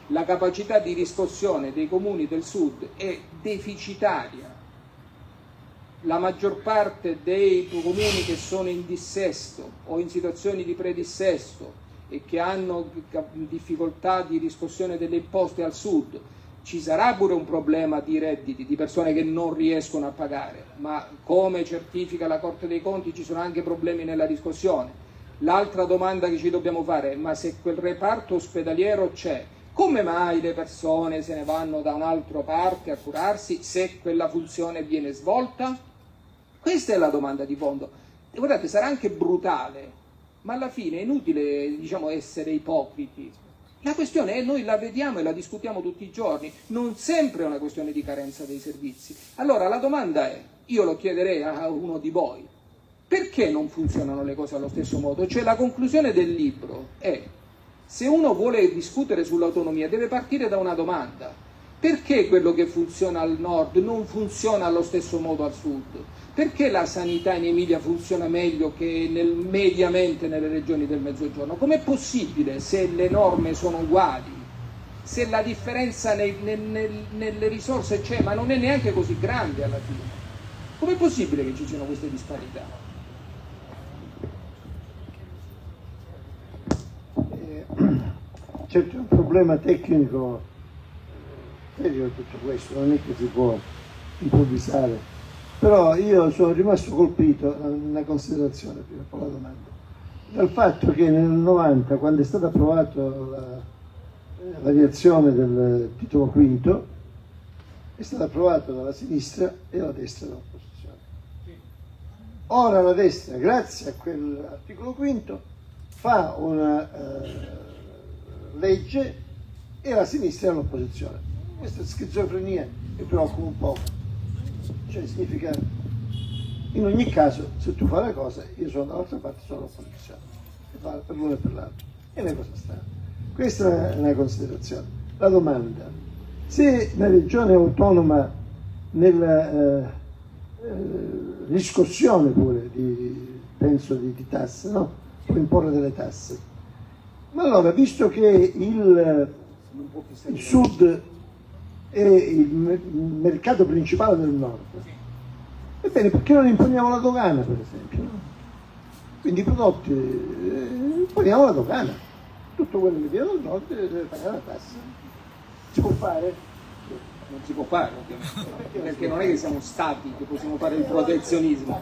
la capacità di riscossione dei comuni del sud è deficitaria. La maggior parte dei comuni che sono in dissesto o in situazioni di predissesto e che hanno difficoltà di riscossione delle imposte al sud, ci sarà pure un problema di redditi, di persone che non riescono a pagare, ma come certifica la Corte dei Conti ci sono anche problemi nella riscossione. L'altra domanda che ci dobbiamo fare è: ma se quel reparto ospedaliero c'è, come mai le persone se ne vanno da un'altra parte a curarsi se quella funzione viene svolta? Questa è la domanda di fondo. E guardate, sarà anche brutale, ma alla fine è inutile, diciamo, essere ipocriti. La questione è, noi la vediamo e la discutiamo tutti i giorni, non sempre è una questione di carenza dei servizi. Allora la domanda è, io lo chiederei a uno di voi, perché non funzionano le cose allo stesso modo? Cioè la conclusione del libro è: se uno vuole discutere sull'autonomia deve partire da una domanda: perché quello che funziona al nord non funziona allo stesso modo al sud? Perché la sanità in Emilia funziona meglio che nel, mediamente nelle regioni del Mezzogiorno? Com'è possibile, se le norme sono uguali, se la differenza nei, nel, nel, nelle risorse c'è, ma non è neanche così grande alla fine? Com'è possibile che ci siano queste disparità? C'è un problema tecnico serio tutto questo, non è che si può improvvisare, però io sono rimasto colpito da una considerazione prima con la domanda, dal fatto che nel novanta, quando è stata approvata la variazione del titolo quinto, è stata approvata dalla sinistra e dalla destra dell'opposizione. Ora la destra, grazie a quell'articolo quinto, fa una eh, legge e la sinistra è all'opposizione. Questa schizofrenia mi preoccupa un po'. Cioè significa, in ogni caso, se tu fai la cosa, io sono dall'altra parte, sono all'opposizione, per l'uno e per l'altro. È una cosa strana. Questa è una considerazione. La domanda: se la regione è autonoma nella eh, eh, riscossione pure, di, penso, di, di tasse, no? Può imporre delle tasse. Ma allora, visto che il, il sud è il mercato principale del nord, ebbene, perché non imponiamo la dogana, per esempio? No? Quindi i prodotti, eh, imponiamo la dogana. Tutto quello che viene dal nord deve pagare la tassa. Si può fare? Non si può fare, ovviamente, perché non è che siamo stati che possiamo fare il protezionismo.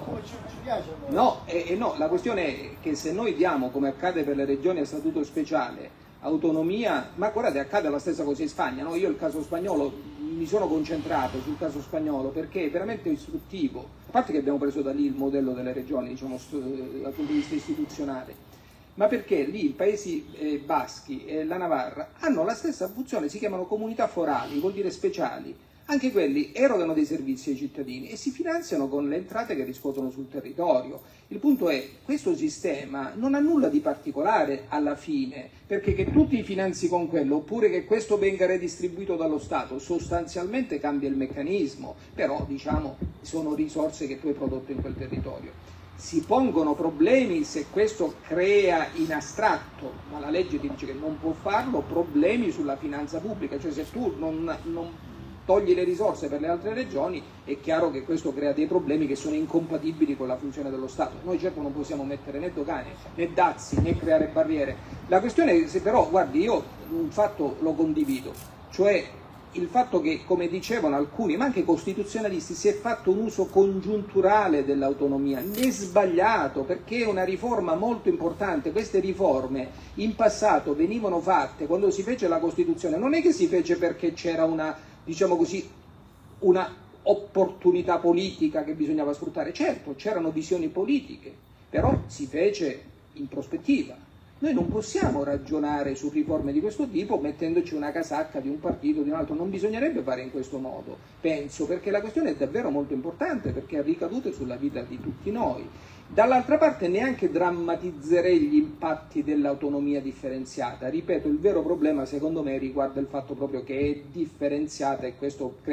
No, e, e no, la questione è che se noi diamo, come accade per le regioni a statuto speciale, autonomia, ma guardate, accade la stessa cosa in Spagna, no? Io il caso spagnolo mi sono concentrato sul caso spagnolo perché è veramente istruttivo, a parte che abbiamo preso da lì il modello delle regioni, diciamo, dal punto di vista istituzionale, ma perché lì i paesi eh, baschi e la Navarra hanno la stessa funzione, si chiamano comunità forali, vuol dire speciali. Anche quelli erogano dei servizi ai cittadini e si finanziano con le entrate che riscuotono sul territorio. Il punto è, questo sistema non ha nulla di particolare alla fine, perché che tu ti finanzi con quello oppure che questo venga redistribuito dallo Stato, sostanzialmente cambia il meccanismo, però diciamo sono risorse che tu hai prodotto in quel territorio. Si pongono problemi se questo crea in astratto, ma la legge ti dice che non può farlo, problemi sulla finanza pubblica, cioè se tu non, non togli le risorse per le altre regioni, è chiaro che questo crea dei problemi che sono incompatibili con la funzione dello Stato. Noi certo non possiamo mettere né dogane, né dazi, né creare barriere. La questione è, se però, guardi, io un fatto lo condivido, cioè il fatto che, come dicevano alcuni, ma anche costituzionalisti, si è fatto un uso congiunturale dell'autonomia, è sbagliato, perché è una riforma molto importante. Queste riforme in passato venivano fatte, quando si fece la Costituzione, non è che si fece perché c'era una, diciamo così, una opportunità politica che bisognava sfruttare. Certo, c'erano visioni politiche, però si fece in prospettiva. Noi non possiamo ragionare su riforme di questo tipo mettendoci una casacca di un partito o di un altro, non bisognerebbe fare in questo modo, penso, perché la questione è davvero molto importante, perché ha ricadute sulla vita di tutti noi. Dall'altra parte neanche drammatizzerei gli impatti dell'autonomia differenziata, ripeto, il vero problema secondo me riguarda il fatto proprio che è differenziata e questo crea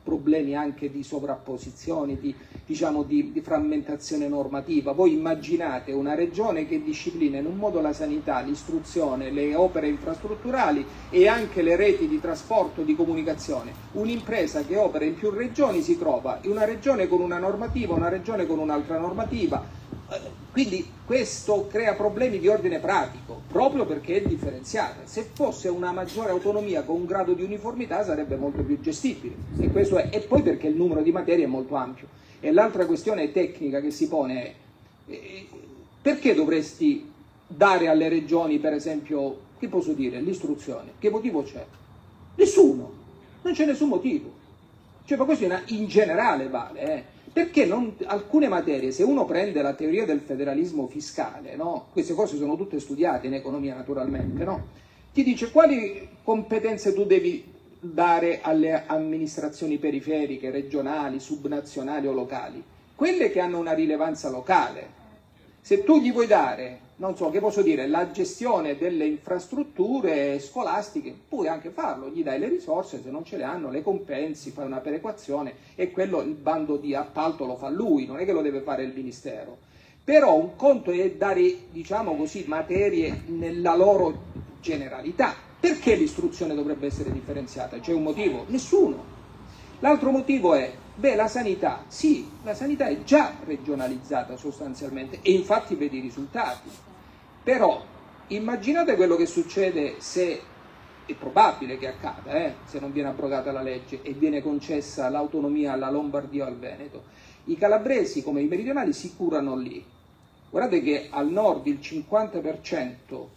problemi anche di sovrapposizioni, di, diciamo, di, di frammentazione normativa. Voi immaginate una regione che disciplina in un modo la sanità, l'istruzione, le opere infrastrutturali e anche le reti di trasporto e di comunicazione. Un'impresa che opera in più regioni si trova in una regione con una normativa, una regione con un'altra normativa. Quindi questo crea problemi di ordine pratico, proprio perché è differenziata. Se fosse una maggiore autonomia con un grado di uniformità sarebbe molto più gestibile, e, questo è, e poi perché il numero di materie è molto ampio. E l'altra questione tecnica che si pone è eh, perché dovresti dare alle regioni, per esempio, che posso dire, l'istruzione? Che motivo c'è? Nessuno, non c'è nessun motivo. Cioè, ma questo in, in generale vale, eh? Perché non, alcune materie, se uno prende la teoria del federalismo fiscale, no? Queste cose sono tutte studiate in economia naturalmente, no? Ti dice quali competenze tu devi dare alle amministrazioni periferiche, regionali, subnazionali o locali? Quelle che hanno una rilevanza locale. Se tu gli vuoi dare, non so, che posso dire, la gestione delle infrastrutture scolastiche, puoi anche farlo, gli dai le risorse, se non ce le hanno le compensi, fai una perequazione e quello, il bando di appalto lo fa lui, non è che lo deve fare il Ministero. Però un conto è dare, diciamo così, materie nella loro generalità. Perché l'istruzione dovrebbe essere differenziata? C'è un motivo? Nessuno. L'altro motivo è, beh, la sanità, sì, la sanità è già regionalizzata sostanzialmente e infatti vedi i risultati. Però immaginate quello che succede se, è probabile che accada, eh, se non viene abrogata la legge e viene concessa l'autonomia alla Lombardia o al Veneto. I calabresi, come i meridionali, si curano lì. Guardate che al nord il cinquanta per cento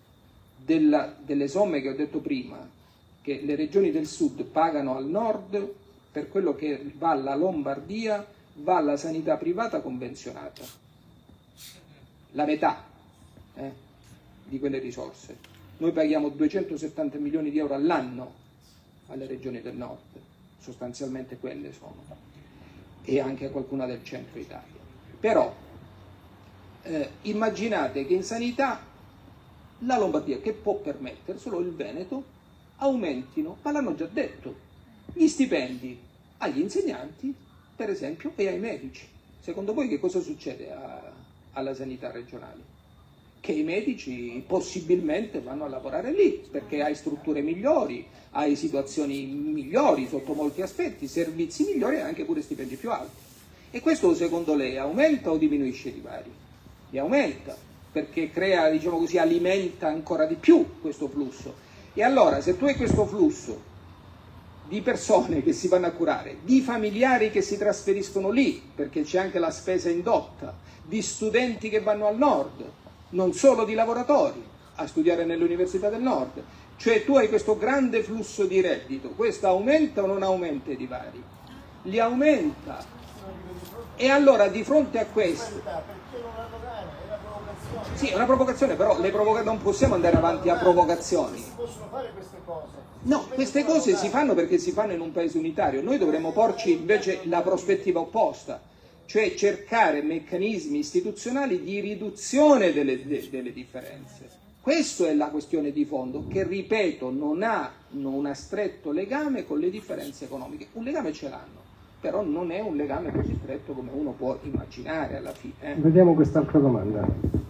della, delle somme che ho detto prima, che le regioni del sud pagano al nord, per quello che va alla Lombardia, va alla sanità privata convenzionata. La metà eh, di quelle risorse. Noi paghiamo duecentosettanta milioni di euro all'anno alle regioni del nord, sostanzialmente quelle sono, e anche a qualcuna del centro Italia. Però eh, immaginate che in sanità la Lombardia, che può permetterselo, il Veneto, aumentino, ma l'hanno già detto, gli stipendi agli insegnanti, per esempio, e ai medici. Secondo voi che cosa succede a, alla sanità regionale? Che i medici possibilmente vanno a lavorare lì, perché hai strutture migliori, hai situazioni migliori sotto molti aspetti, servizi migliori e anche pure stipendi più alti. E questo secondo lei aumenta o diminuisce i divari? Li aumenta, perché crea, diciamo così, alimenta ancora di più questo flusso. E allora, se tu hai questo flusso di persone che si vanno a curare, di familiari che si trasferiscono lì, perché c'è anche la spesa indotta, di studenti che vanno al nord, non solo di lavoratori, a studiare nelle università del nord, cioè tu hai questo grande flusso di reddito, questo aumenta o non aumenta i divari? Li aumenta. E allora di fronte a questo... Sì, è una provocazione, però le provoca... non possiamo andare avanti a provocazioni. Si possono fare queste cose? No, queste cose si fanno perché si fanno in un paese unitario. Noi dovremmo porci invece la prospettiva opposta, cioè cercare meccanismi istituzionali di riduzione delle, de, delle differenze. Questa è la questione di fondo, che ripeto non ha un stretto legame con le differenze economiche. Un legame ce l'hanno, però non è un legame così stretto come uno può immaginare alla fine. Eh. Vediamo quest'altra domanda.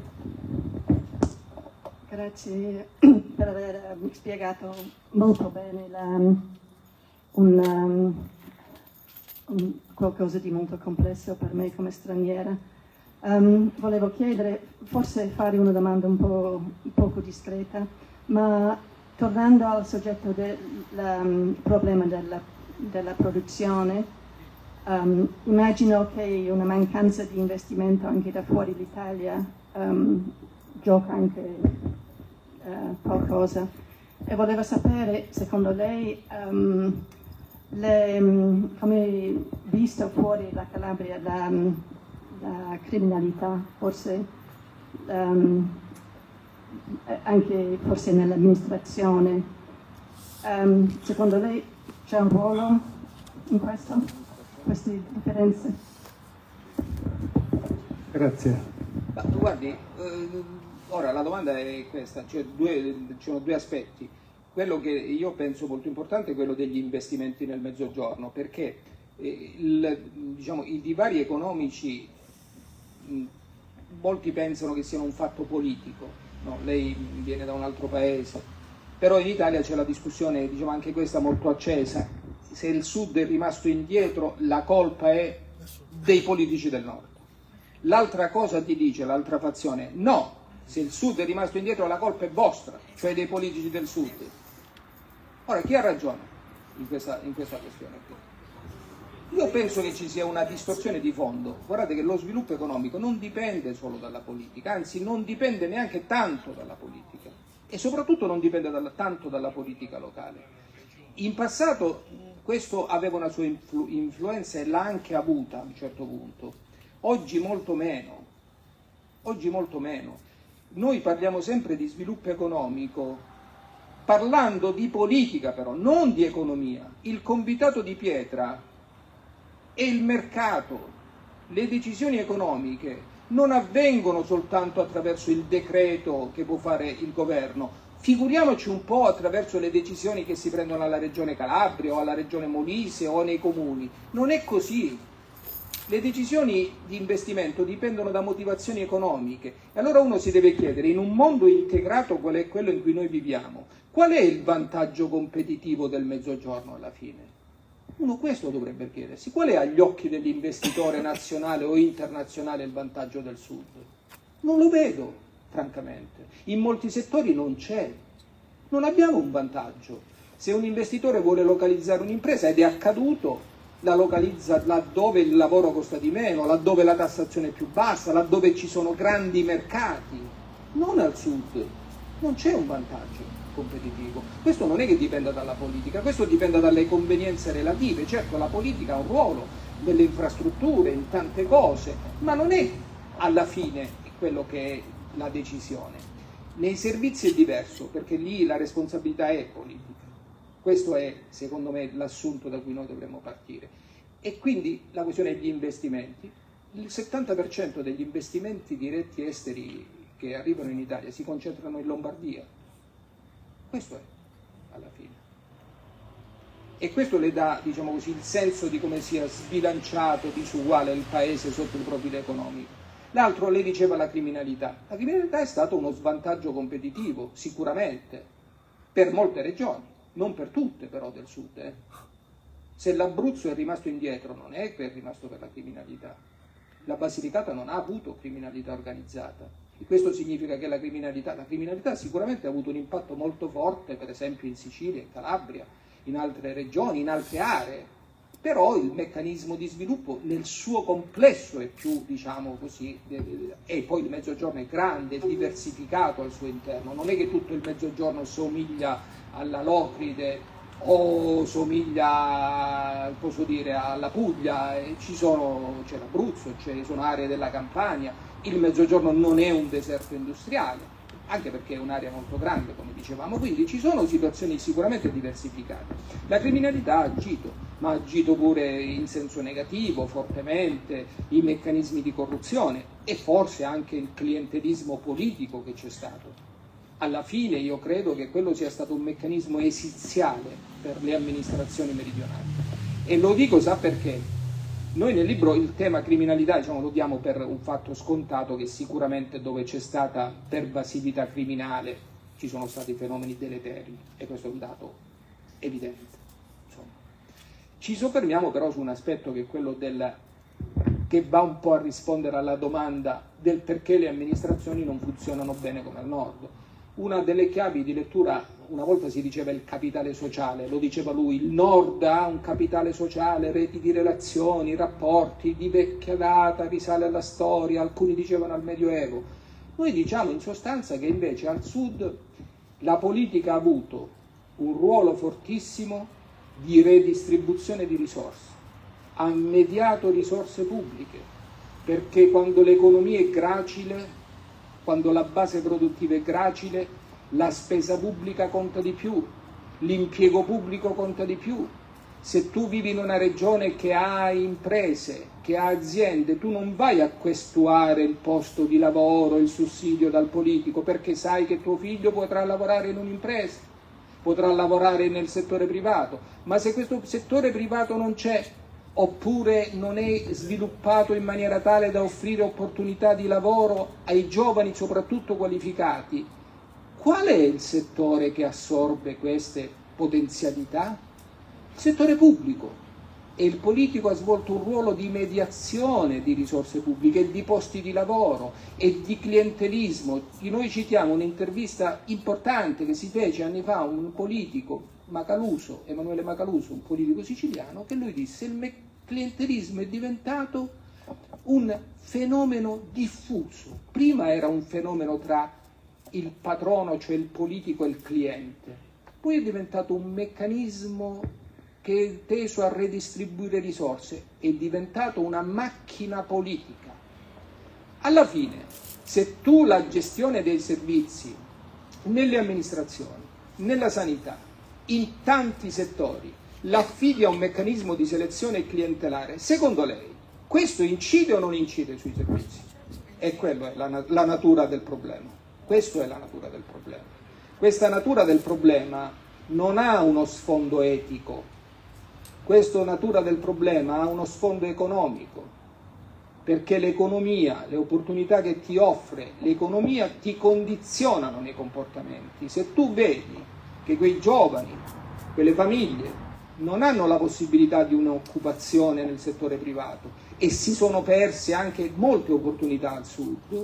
Grazie per aver spiegato molto bene la, un, um, un, qualcosa di molto complesso per me come straniera. Um, volevo chiedere, forse fare una domanda un po' poco discreta, ma tornando al soggetto del um, problema della, della produzione, um, immagino che una mancanza di investimento anche da fuori l'Italia um, gioca anche Uh, qualcosa, e volevo sapere, secondo lei, um, le, um, come visto fuori da Calabria la, um, la criminalità, forse um, anche forse nell'amministrazione, um, secondo lei c'è un ruolo in questo, queste differenze? Grazie. Ma, guardi, eh, ora la domanda è questa, cioè due, ci sono due aspetti. quello che io penso molto importante è quello degli investimenti nel Mezzogiorno, perché eh, il, diciamo, i divari economici, mh, molti pensano che siano un fatto politico, no? Lei viene da un altro paese, però in Italia c'è la discussione, diciamo, anche questa molto accesa: se il Sud è rimasto indietro, la colpa è dei politici del Nord. L'altra cosa ti dice, l'altra fazione, no, se il Sud è rimasto indietro la colpa è vostra, cioè dei politici del Sud. Ora, chi ha ragione in questa, in questa questione qui? Io penso che ci sia una distorsione di fondo. Guardate che lo sviluppo economico non dipende solo dalla politica, anzi non dipende neanche tanto dalla politica, e soprattutto non dipende dalla, tanto dalla politica locale. In passato questo aveva una sua influ- influenza e l'ha anche avuta a un certo punto, oggi molto meno, oggi molto meno. Noi parliamo sempre di sviluppo economico parlando di politica, però non di economia. Il convitato di pietra e il mercato, le decisioni economiche non avvengono soltanto attraverso il decreto che può fare il governo, figuriamoci un po' attraverso le decisioni che si prendono alla Regione Calabria o alla Regione Molise o nei comuni. Non è così. Le decisioni di investimento dipendono da motivazioni economiche, e allora uno si deve chiedere, in un mondo integrato qual è quello in cui noi viviamo, qual è il vantaggio competitivo del Mezzogiorno alla fine? Uno questo dovrebbe chiedersi: qual è agli occhi dell'investitore nazionale o internazionale il vantaggio del Sud? Non lo vedo, francamente. In molti settori non c'è. Non abbiamo un vantaggio. Se un investitore vuole localizzare un'impresa, ed è accaduto, la localizza laddove il lavoro costa di meno, laddove la tassazione è più bassa, laddove ci sono grandi mercati, non al Sud. Non c'è un vantaggio competitivo. Questo non è che dipenda dalla politica, questo dipende dalle convenienze relative. Certo, la politica ha un ruolo nelle infrastrutture, in tante cose, ma non è alla fine quello che è la decisione. Nei servizi è diverso, perché lì la responsabilità è politica. Questo è, secondo me, l'assunto da cui noi dovremmo partire. E quindi la questione degli investimenti. Il settanta per cento degli investimenti diretti esteri che arrivano in Italia si concentrano in Lombardia. Questo è, alla fine. E questo le dà, diciamo così, il senso di come sia sbilanciato, disuguale il paese sotto il profilo economico. L'altro, lei diceva la criminalità. La criminalità è stato uno svantaggio competitivo, sicuramente, per molte regioni. Non per tutte però del Sud. Eh. Se l'Abruzzo è rimasto indietro non è che è rimasto per la criminalità. La Basilicata non ha avuto criminalità organizzata. E questo significa che la criminalità, la criminalità sicuramente ha avuto un impatto molto forte, per esempio in Sicilia, in Calabria, in altre regioni, in altre aree. Però il meccanismo di sviluppo nel suo complesso è più, diciamo così, e poi il Mezzogiorno è grande, è diversificato al suo interno. Non è che tutto il Mezzogiorno somiglia alla Locride o somiglia, posso dire, alla Puglia, e ci sono, c'è l'Abruzzo, ci sono aree della Campania. Il Mezzogiorno non è un deserto industriale, anche perché è un'area molto grande, come dicevamo, quindi ci sono situazioni sicuramente diversificate. La criminalità ha agito, ma ha agito pure in senso negativo, fortemente, i meccanismi di corruzione e forse anche il clientelismo politico che c'è stato. Alla fine io credo che quello sia stato un meccanismo esiziale per le amministrazioni meridionali. E lo dico, sa perché? Noi nel libro il tema criminalità, diciamo, lo diamo per un fatto scontato, che sicuramente dove c'è stata pervasività criminale ci sono stati fenomeni deleteri, e questo è un dato evidente. Insomma. Ci soffermiamo però su un aspetto che è quello del, che va un po' a rispondere alla domanda del perché le amministrazioni non funzionano bene come al nord. Una delle chiavi di lettura, una volta si diceva il capitale sociale, lo diceva lui, il nord ha un capitale sociale, reti di relazioni, rapporti di vecchia data, risale alla storia, alcuni dicevano al Medioevo. Noi diciamo in sostanza che invece al sud la politica ha avuto un ruolo fortissimo di redistribuzione di risorse, ha mediato risorse pubbliche, perché quando l'economia è gracile, quando la base produttiva è gracile, la spesa pubblica conta di più, l'impiego pubblico conta di più. Se tu vivi in una regione che ha imprese, che ha aziende, tu non vai a questuare il posto di lavoro, il sussidio dal politico, perché sai che tuo figlio potrà lavorare in un'impresa. potrà lavorare nel settore privato, ma se questo settore privato non c'è, oppure non è sviluppato in maniera tale da offrire opportunità di lavoro ai giovani, soprattutto qualificati, qual è il settore che assorbe queste potenzialità? Il settore pubblico. E il politico ha svolto un ruolo di mediazione di risorse pubbliche e di posti di lavoro e di clientelismo. Noi citiamo un'intervista importante che si fece anni fa a un politico, Macaluso, Emanuele Macaluso, un politico siciliano, che lui disse: il clientelismo è diventato un fenomeno diffuso. Prima era un fenomeno tra il patrono, cioè il politico, e il cliente, poi è diventato un meccanismo che è teso a redistribuire risorse, è diventato una macchina politica. Alla fine, se tu la gestione dei servizi nelle amministrazioni, nella sanità, in tanti settori, l'affidi a un meccanismo di selezione clientelare, secondo lei questo incide o non incide sui servizi? E quella è la, la natura del problema. Questa è la natura del problema. Questa natura del problema non ha uno sfondo etico. Questa natura del problema ha uno sfondo economico, perché l'economia, le opportunità che ti offre l'economia ti condizionano nei comportamenti. Se tu vedi che quei giovani, quelle famiglie non hanno la possibilità di un'occupazione nel settore privato e si sono perse anche molte opportunità al sud,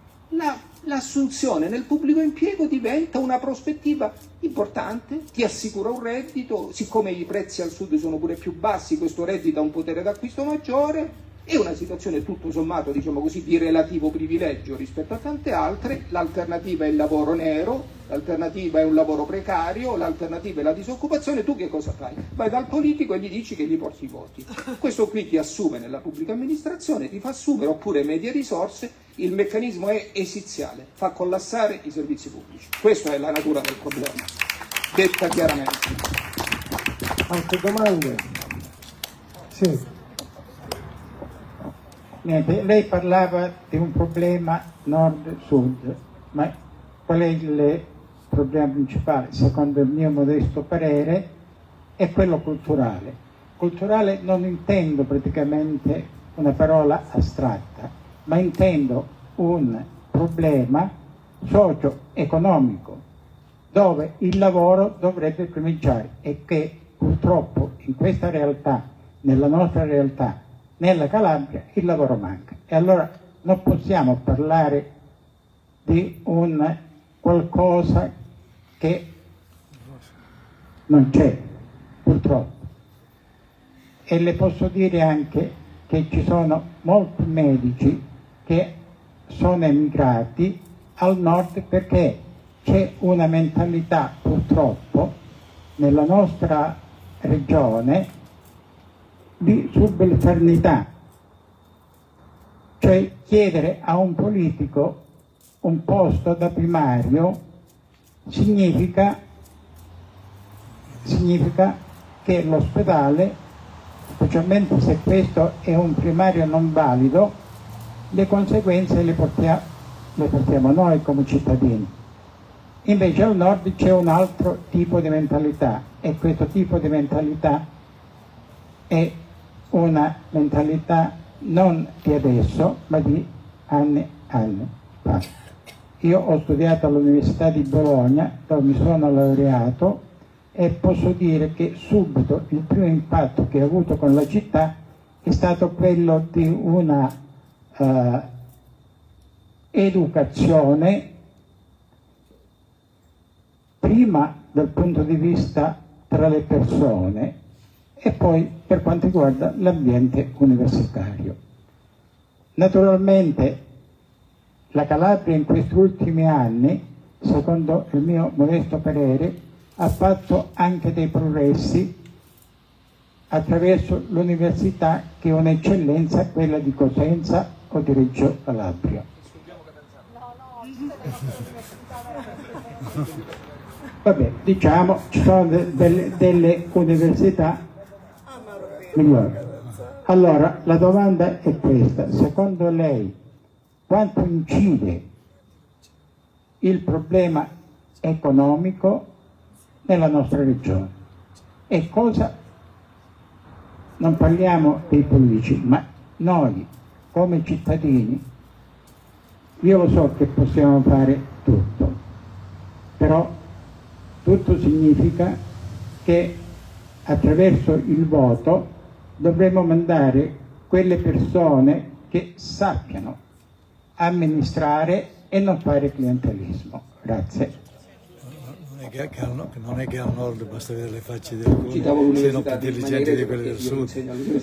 la l'assunzione nel pubblico impiego diventa una prospettiva importante, ti assicura un reddito, siccome i prezzi al sud sono pure più bassi, questo reddito ha un potere d'acquisto maggiore, è una situazione tutto sommato, diciamo così, di relativo privilegio rispetto a tante altre. L'alternativa è il lavoro nero, l'alternativa è un lavoro precario, l'alternativa è la disoccupazione. Tu che cosa fai? Vai dal politico e gli dici che gli porti i voti. Questo qui ti assume nella pubblica amministrazione, ti fa assumere, oppure media risorse. Il meccanismo è esiziale, fa collassare i servizi pubblici. Questa è la natura del problema, detta chiaramente. Altre domande? Sì. Niente, lei parlava di un problema nord-sud, ma qual è il problema principale? Secondo il mio modesto parere è quello culturale. Culturale non intendo praticamente una parola astratta, ma intendo un problema socio-economico dove il lavoro dovrebbe primeggiare e che purtroppo in questa realtà, nella nostra realtà, nella Calabria, il lavoro manca. E allora non possiamo parlare di un qualcosa che non c'è, purtroppo. E le posso dire anche che ci sono molti medici che sono emigrati al nord perché c'è una mentalità, purtroppo, nella nostra regione di subalternità, cioè chiedere a un politico un posto da primario significa, significa che l'ospedale, specialmente se questo è un primario non valido, le conseguenze le portiamo, le portiamo noi come cittadini. Invece al nord c'è un altro tipo di mentalità e questo tipo di mentalità è una mentalità non di adesso, ma di anni e anni fa. Io ho studiato all'Università di Bologna, dove mi sono laureato, e posso dire che subito il primo impatto che ho avuto con la città è stato quello di una uh, educazione, prima dal punto di vista tra le persone, e poi per quanto riguarda l'ambiente universitario. Naturalmente la Calabria in questi ultimi anni, secondo il mio modesto parere, ha fatto anche dei progressi attraverso l'università che è un'eccellenza, quella di Cosenza o di Reggio Calabria. Vabbè, diciamo, ci sono de delle, delle università migliori. Allora, la domanda è questa: secondo lei quanto incide il problema economico nella nostra regione. E cosa? Non parliamo dei politici, ma noi come cittadini, io lo so che possiamo fare tutto, però tutto significa che attraverso il voto dovremo mandare quelle persone che sappiano amministrare e non fare clientelismo. Grazie. Non è che, che al, non è che al nord basta vedere le facce di alcuni, siano più intelligenti di quelle del sud.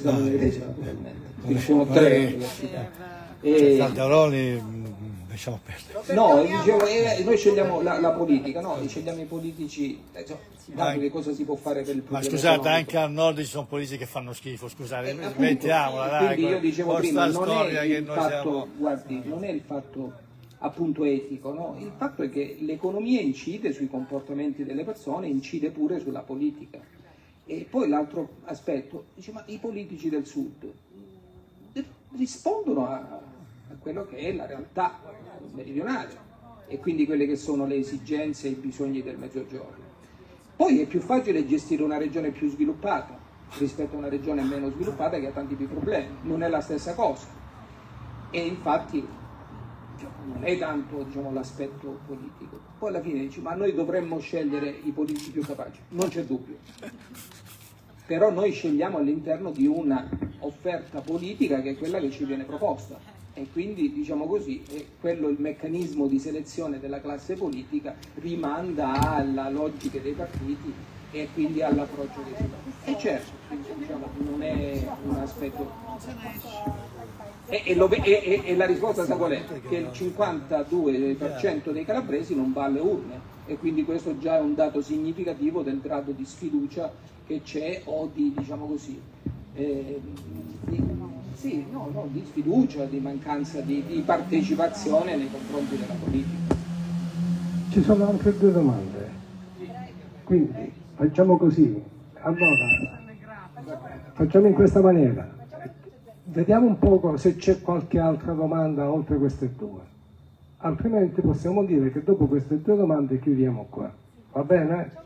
Sono tre università. Calderoli lasciamo perdere. No, dicevo, eh, noi scegliamo la, la politica, no? Scegliamo i politici, eh, tanto che cosa si può fare per il problema. Ma scusate, economico. Anche al nord ci sono politici che fanno schifo, scusate, Eh, mettiamola, dai. Quindi io dicevo prima, non è il fatto, siamo... guardi, non è il fatto appunto etico, no? Il fatto è che l'economia incide sui comportamenti delle persone, incide pure sulla politica. E poi l'altro aspetto, dice, ma i politici del sud rispondono a, a quello che è la realtà meridionale e quindi quelle che sono le esigenze e i bisogni del mezzogiorno. Poi è più facile gestire una regione più sviluppata rispetto a una regione meno sviluppata che ha tanti più problemi, non è la stessa cosa. E infatti non è tanto, diciamo, l'aspetto politico. Poi alla fine dici, ma noi dovremmo scegliere i politici più capaci, non c'è dubbio. Però noi scegliamo all'interno di una offerta politica che è quella che ci viene proposta e quindi, diciamo così, è quello il meccanismo di selezione della classe politica rimanda alla logica dei partiti e quindi all'approccio che si fa. E certo, diciamo, non è un aspetto... E, e, lo, e, e la risposta sa qual è? Che il cinquantadue per cento dei calabresi non va alle urne e quindi questo già è un dato significativo del grado di sfiducia che c'è o di, diciamo così, eh, di, sì, no, no, di sfiducia, di mancanza di, di partecipazione nei confronti della politica. Ci sono altre due domande, quindi facciamo così, allora facciamo in questa maniera, vediamo un poco se c'è qualche altra domanda oltre queste due, altrimenti possiamo dire che dopo queste due domande chiudiamo qua, va bene?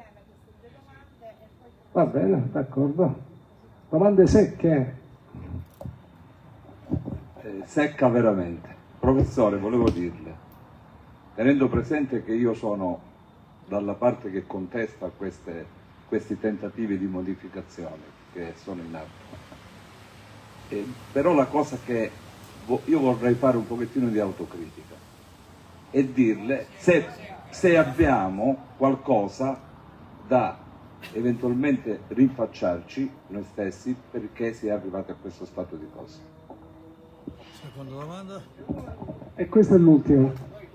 Va bene, d'accordo. Domande secche? Eh, secca veramente. Professore, volevo dirle, tenendo presente che io sono dalla parte che contesta queste, questi tentativi di modificazione che sono in atto, eh, però la cosa che vo- io vorrei fare un pochettino di autocritica e dirle se, se abbiamo qualcosa da eventualmente rinfacciarci noi stessi perché si è arrivati a questo stato di cose. Seconda domanda. E questa è l'ultima.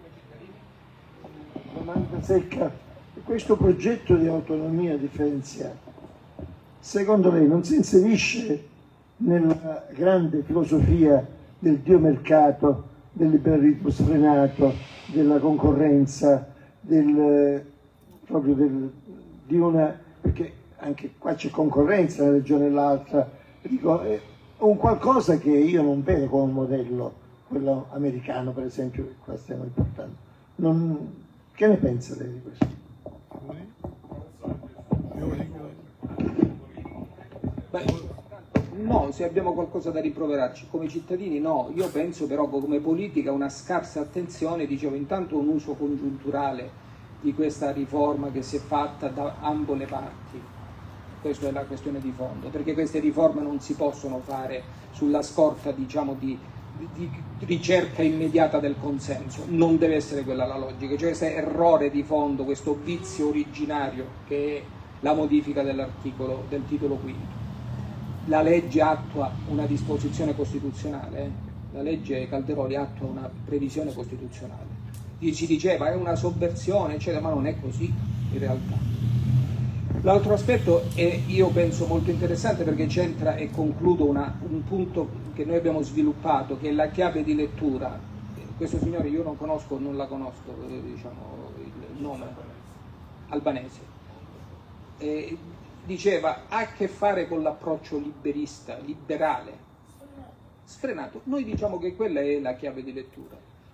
Domanda secca. Questo progetto di autonomia differenziata, secondo lei non si inserisce nella grande filosofia del Dio mercato, del liberalismo sfrenato, della concorrenza, del, proprio del, di una... perché anche qua c'è concorrenza una regione e l'altra, dico, è un qualcosa che io non vedo come un modello, quello americano per esempio, che qua stiamo importando. Non, che ne pensa lei di questo? Beh, no, se abbiamo qualcosa da rimproverarci come cittadini no, io penso però come politica una scarsa attenzione, dicevo intanto un uso congiunturale di questa riforma che si è fatta da ambo le parti, questa è la questione di fondo, perché queste riforme non si possono fare sulla scorta, diciamo, di, di, di ricerca immediata del consenso, non deve essere quella la logica, cioè questo errore di fondo, questo vizio originario che è la modifica dell'articolo del titolo quinto. La legge attua una disposizione costituzionale, eh? La legge Calderoli attua una previsione costituzionale. Si diceva è una sovversione, eccetera, ma non è così in realtà. L'altro aspetto è, io penso, molto interessante perché c'entra, e concludo, una, un punto che noi abbiamo sviluppato, che è la chiave di lettura. Questo signore io non conosco, non la conosco, diciamo, il nome, albanese. E diceva, ha a che fare con l'approccio liberista, liberale, sfrenato. Noi diciamo che quella è la chiave di lettura.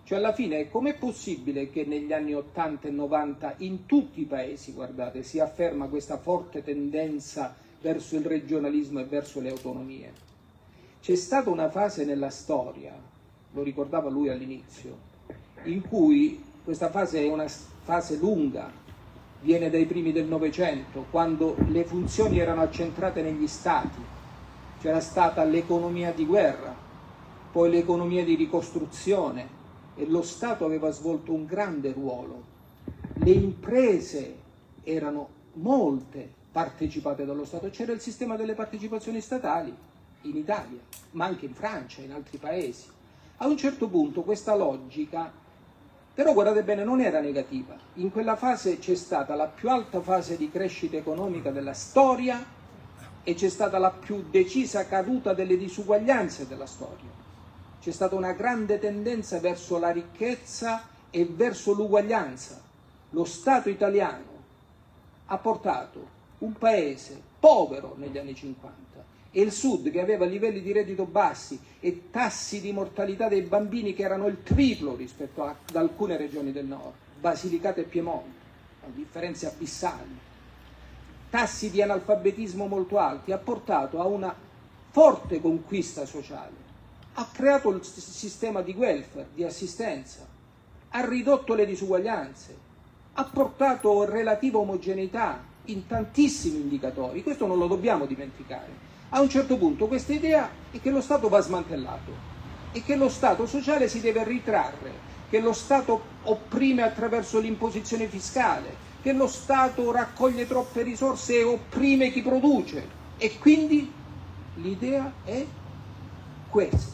Cioè alla fine com'è possibile che negli anni ottanta e novanta in tutti i paesi, guardate, si afferma questa forte tendenza verso il regionalismo e verso le autonomie? C'è stata una fase nella storia, lo ricordava lui all'inizio, in cui questa fase è una fase lunga, viene dai primi del Novecento, quando le funzioni erano accentrate negli stati. C'era stata l'economia di guerra, poi l'economia di ricostruzione, e lo Stato aveva svolto un grande ruolo. Le imprese erano molte partecipate dallo Stato, c'era il sistema delle partecipazioni statali in Italia, ma anche in Francia, in altri paesi. A un certo punto questa logica, però guardate bene, non era negativa. In quella fase c'è stata la più alta fase di crescita economica della storia e c'è stata la più decisa caduta delle disuguaglianze della storia. C'è stata una grande tendenza verso la ricchezza e verso l'uguaglianza. Lo Stato italiano ha portato un paese povero negli anni cinquanta e il Sud, che aveva livelli di reddito bassi e tassi di mortalità dei bambini che erano il triplo rispetto a, ad alcune regioni del nord, Basilicata e Piemonte, differenze abissali, tassi di analfabetismo molto alti, ha portato a una forte conquista sociale. Ha creato il sistema di welfare, di assistenza, ha ridotto le disuguaglianze, ha portato relativa omogeneità in tantissimi indicatori, questo non lo dobbiamo dimenticare. A un certo punto questa idea è che lo Stato va smantellato e che lo Stato sociale si deve ritrarre, che lo Stato opprime attraverso l'imposizione fiscale, che lo Stato raccoglie troppe risorse e opprime chi produce, e quindi l'idea è questa.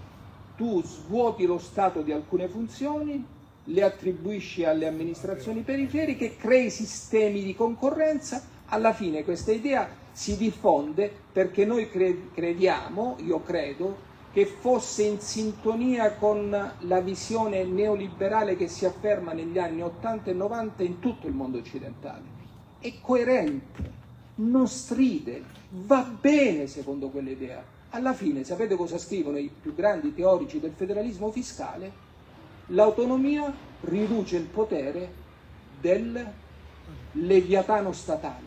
Tu svuoti lo Stato di alcune funzioni, le attribuisci alle amministrazioni periferiche, crei sistemi di concorrenza, alla fine questa idea si diffonde perché noi crediamo, io credo, che fosse in sintonia con la visione neoliberale che si afferma negli anni ottanta e novanta in tutto il mondo occidentale. È coerente, non stride, va bene secondo quell'idea. Alla fine, sapete cosa scrivono i più grandi teorici del federalismo fiscale? L'autonomia riduce il potere del leviatano statale.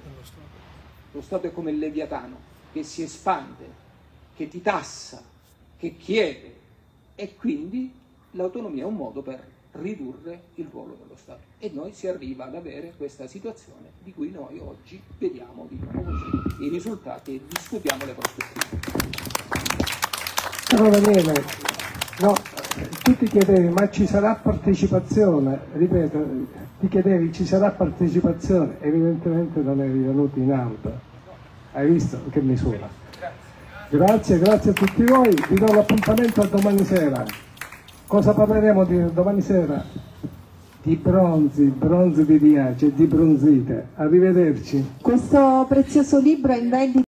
Lo Stato è come il leviatano, che si espande, che ti tassa, che chiede, e quindi l'autonomia è un modo per ridurre il ruolo dello Stato. E noi si arriva ad avere questa situazione di cui noi oggi vediamo, diciamo così, i risultati e discutiamo le prospettive. Però Daniele, no, tu ti chiedevi ma ci sarà partecipazione, ripeto, ti chiedevi ci sarà partecipazione, evidentemente non eri venuto in alto, hai visto che misura. Grazie, grazie a tutti voi, vi do l'appuntamento a domani sera. Cosa parleremo di domani sera? Di bronzi, bronzi vi piace, di bronzite. Arrivederci. Questo prezioso libro è in vendita.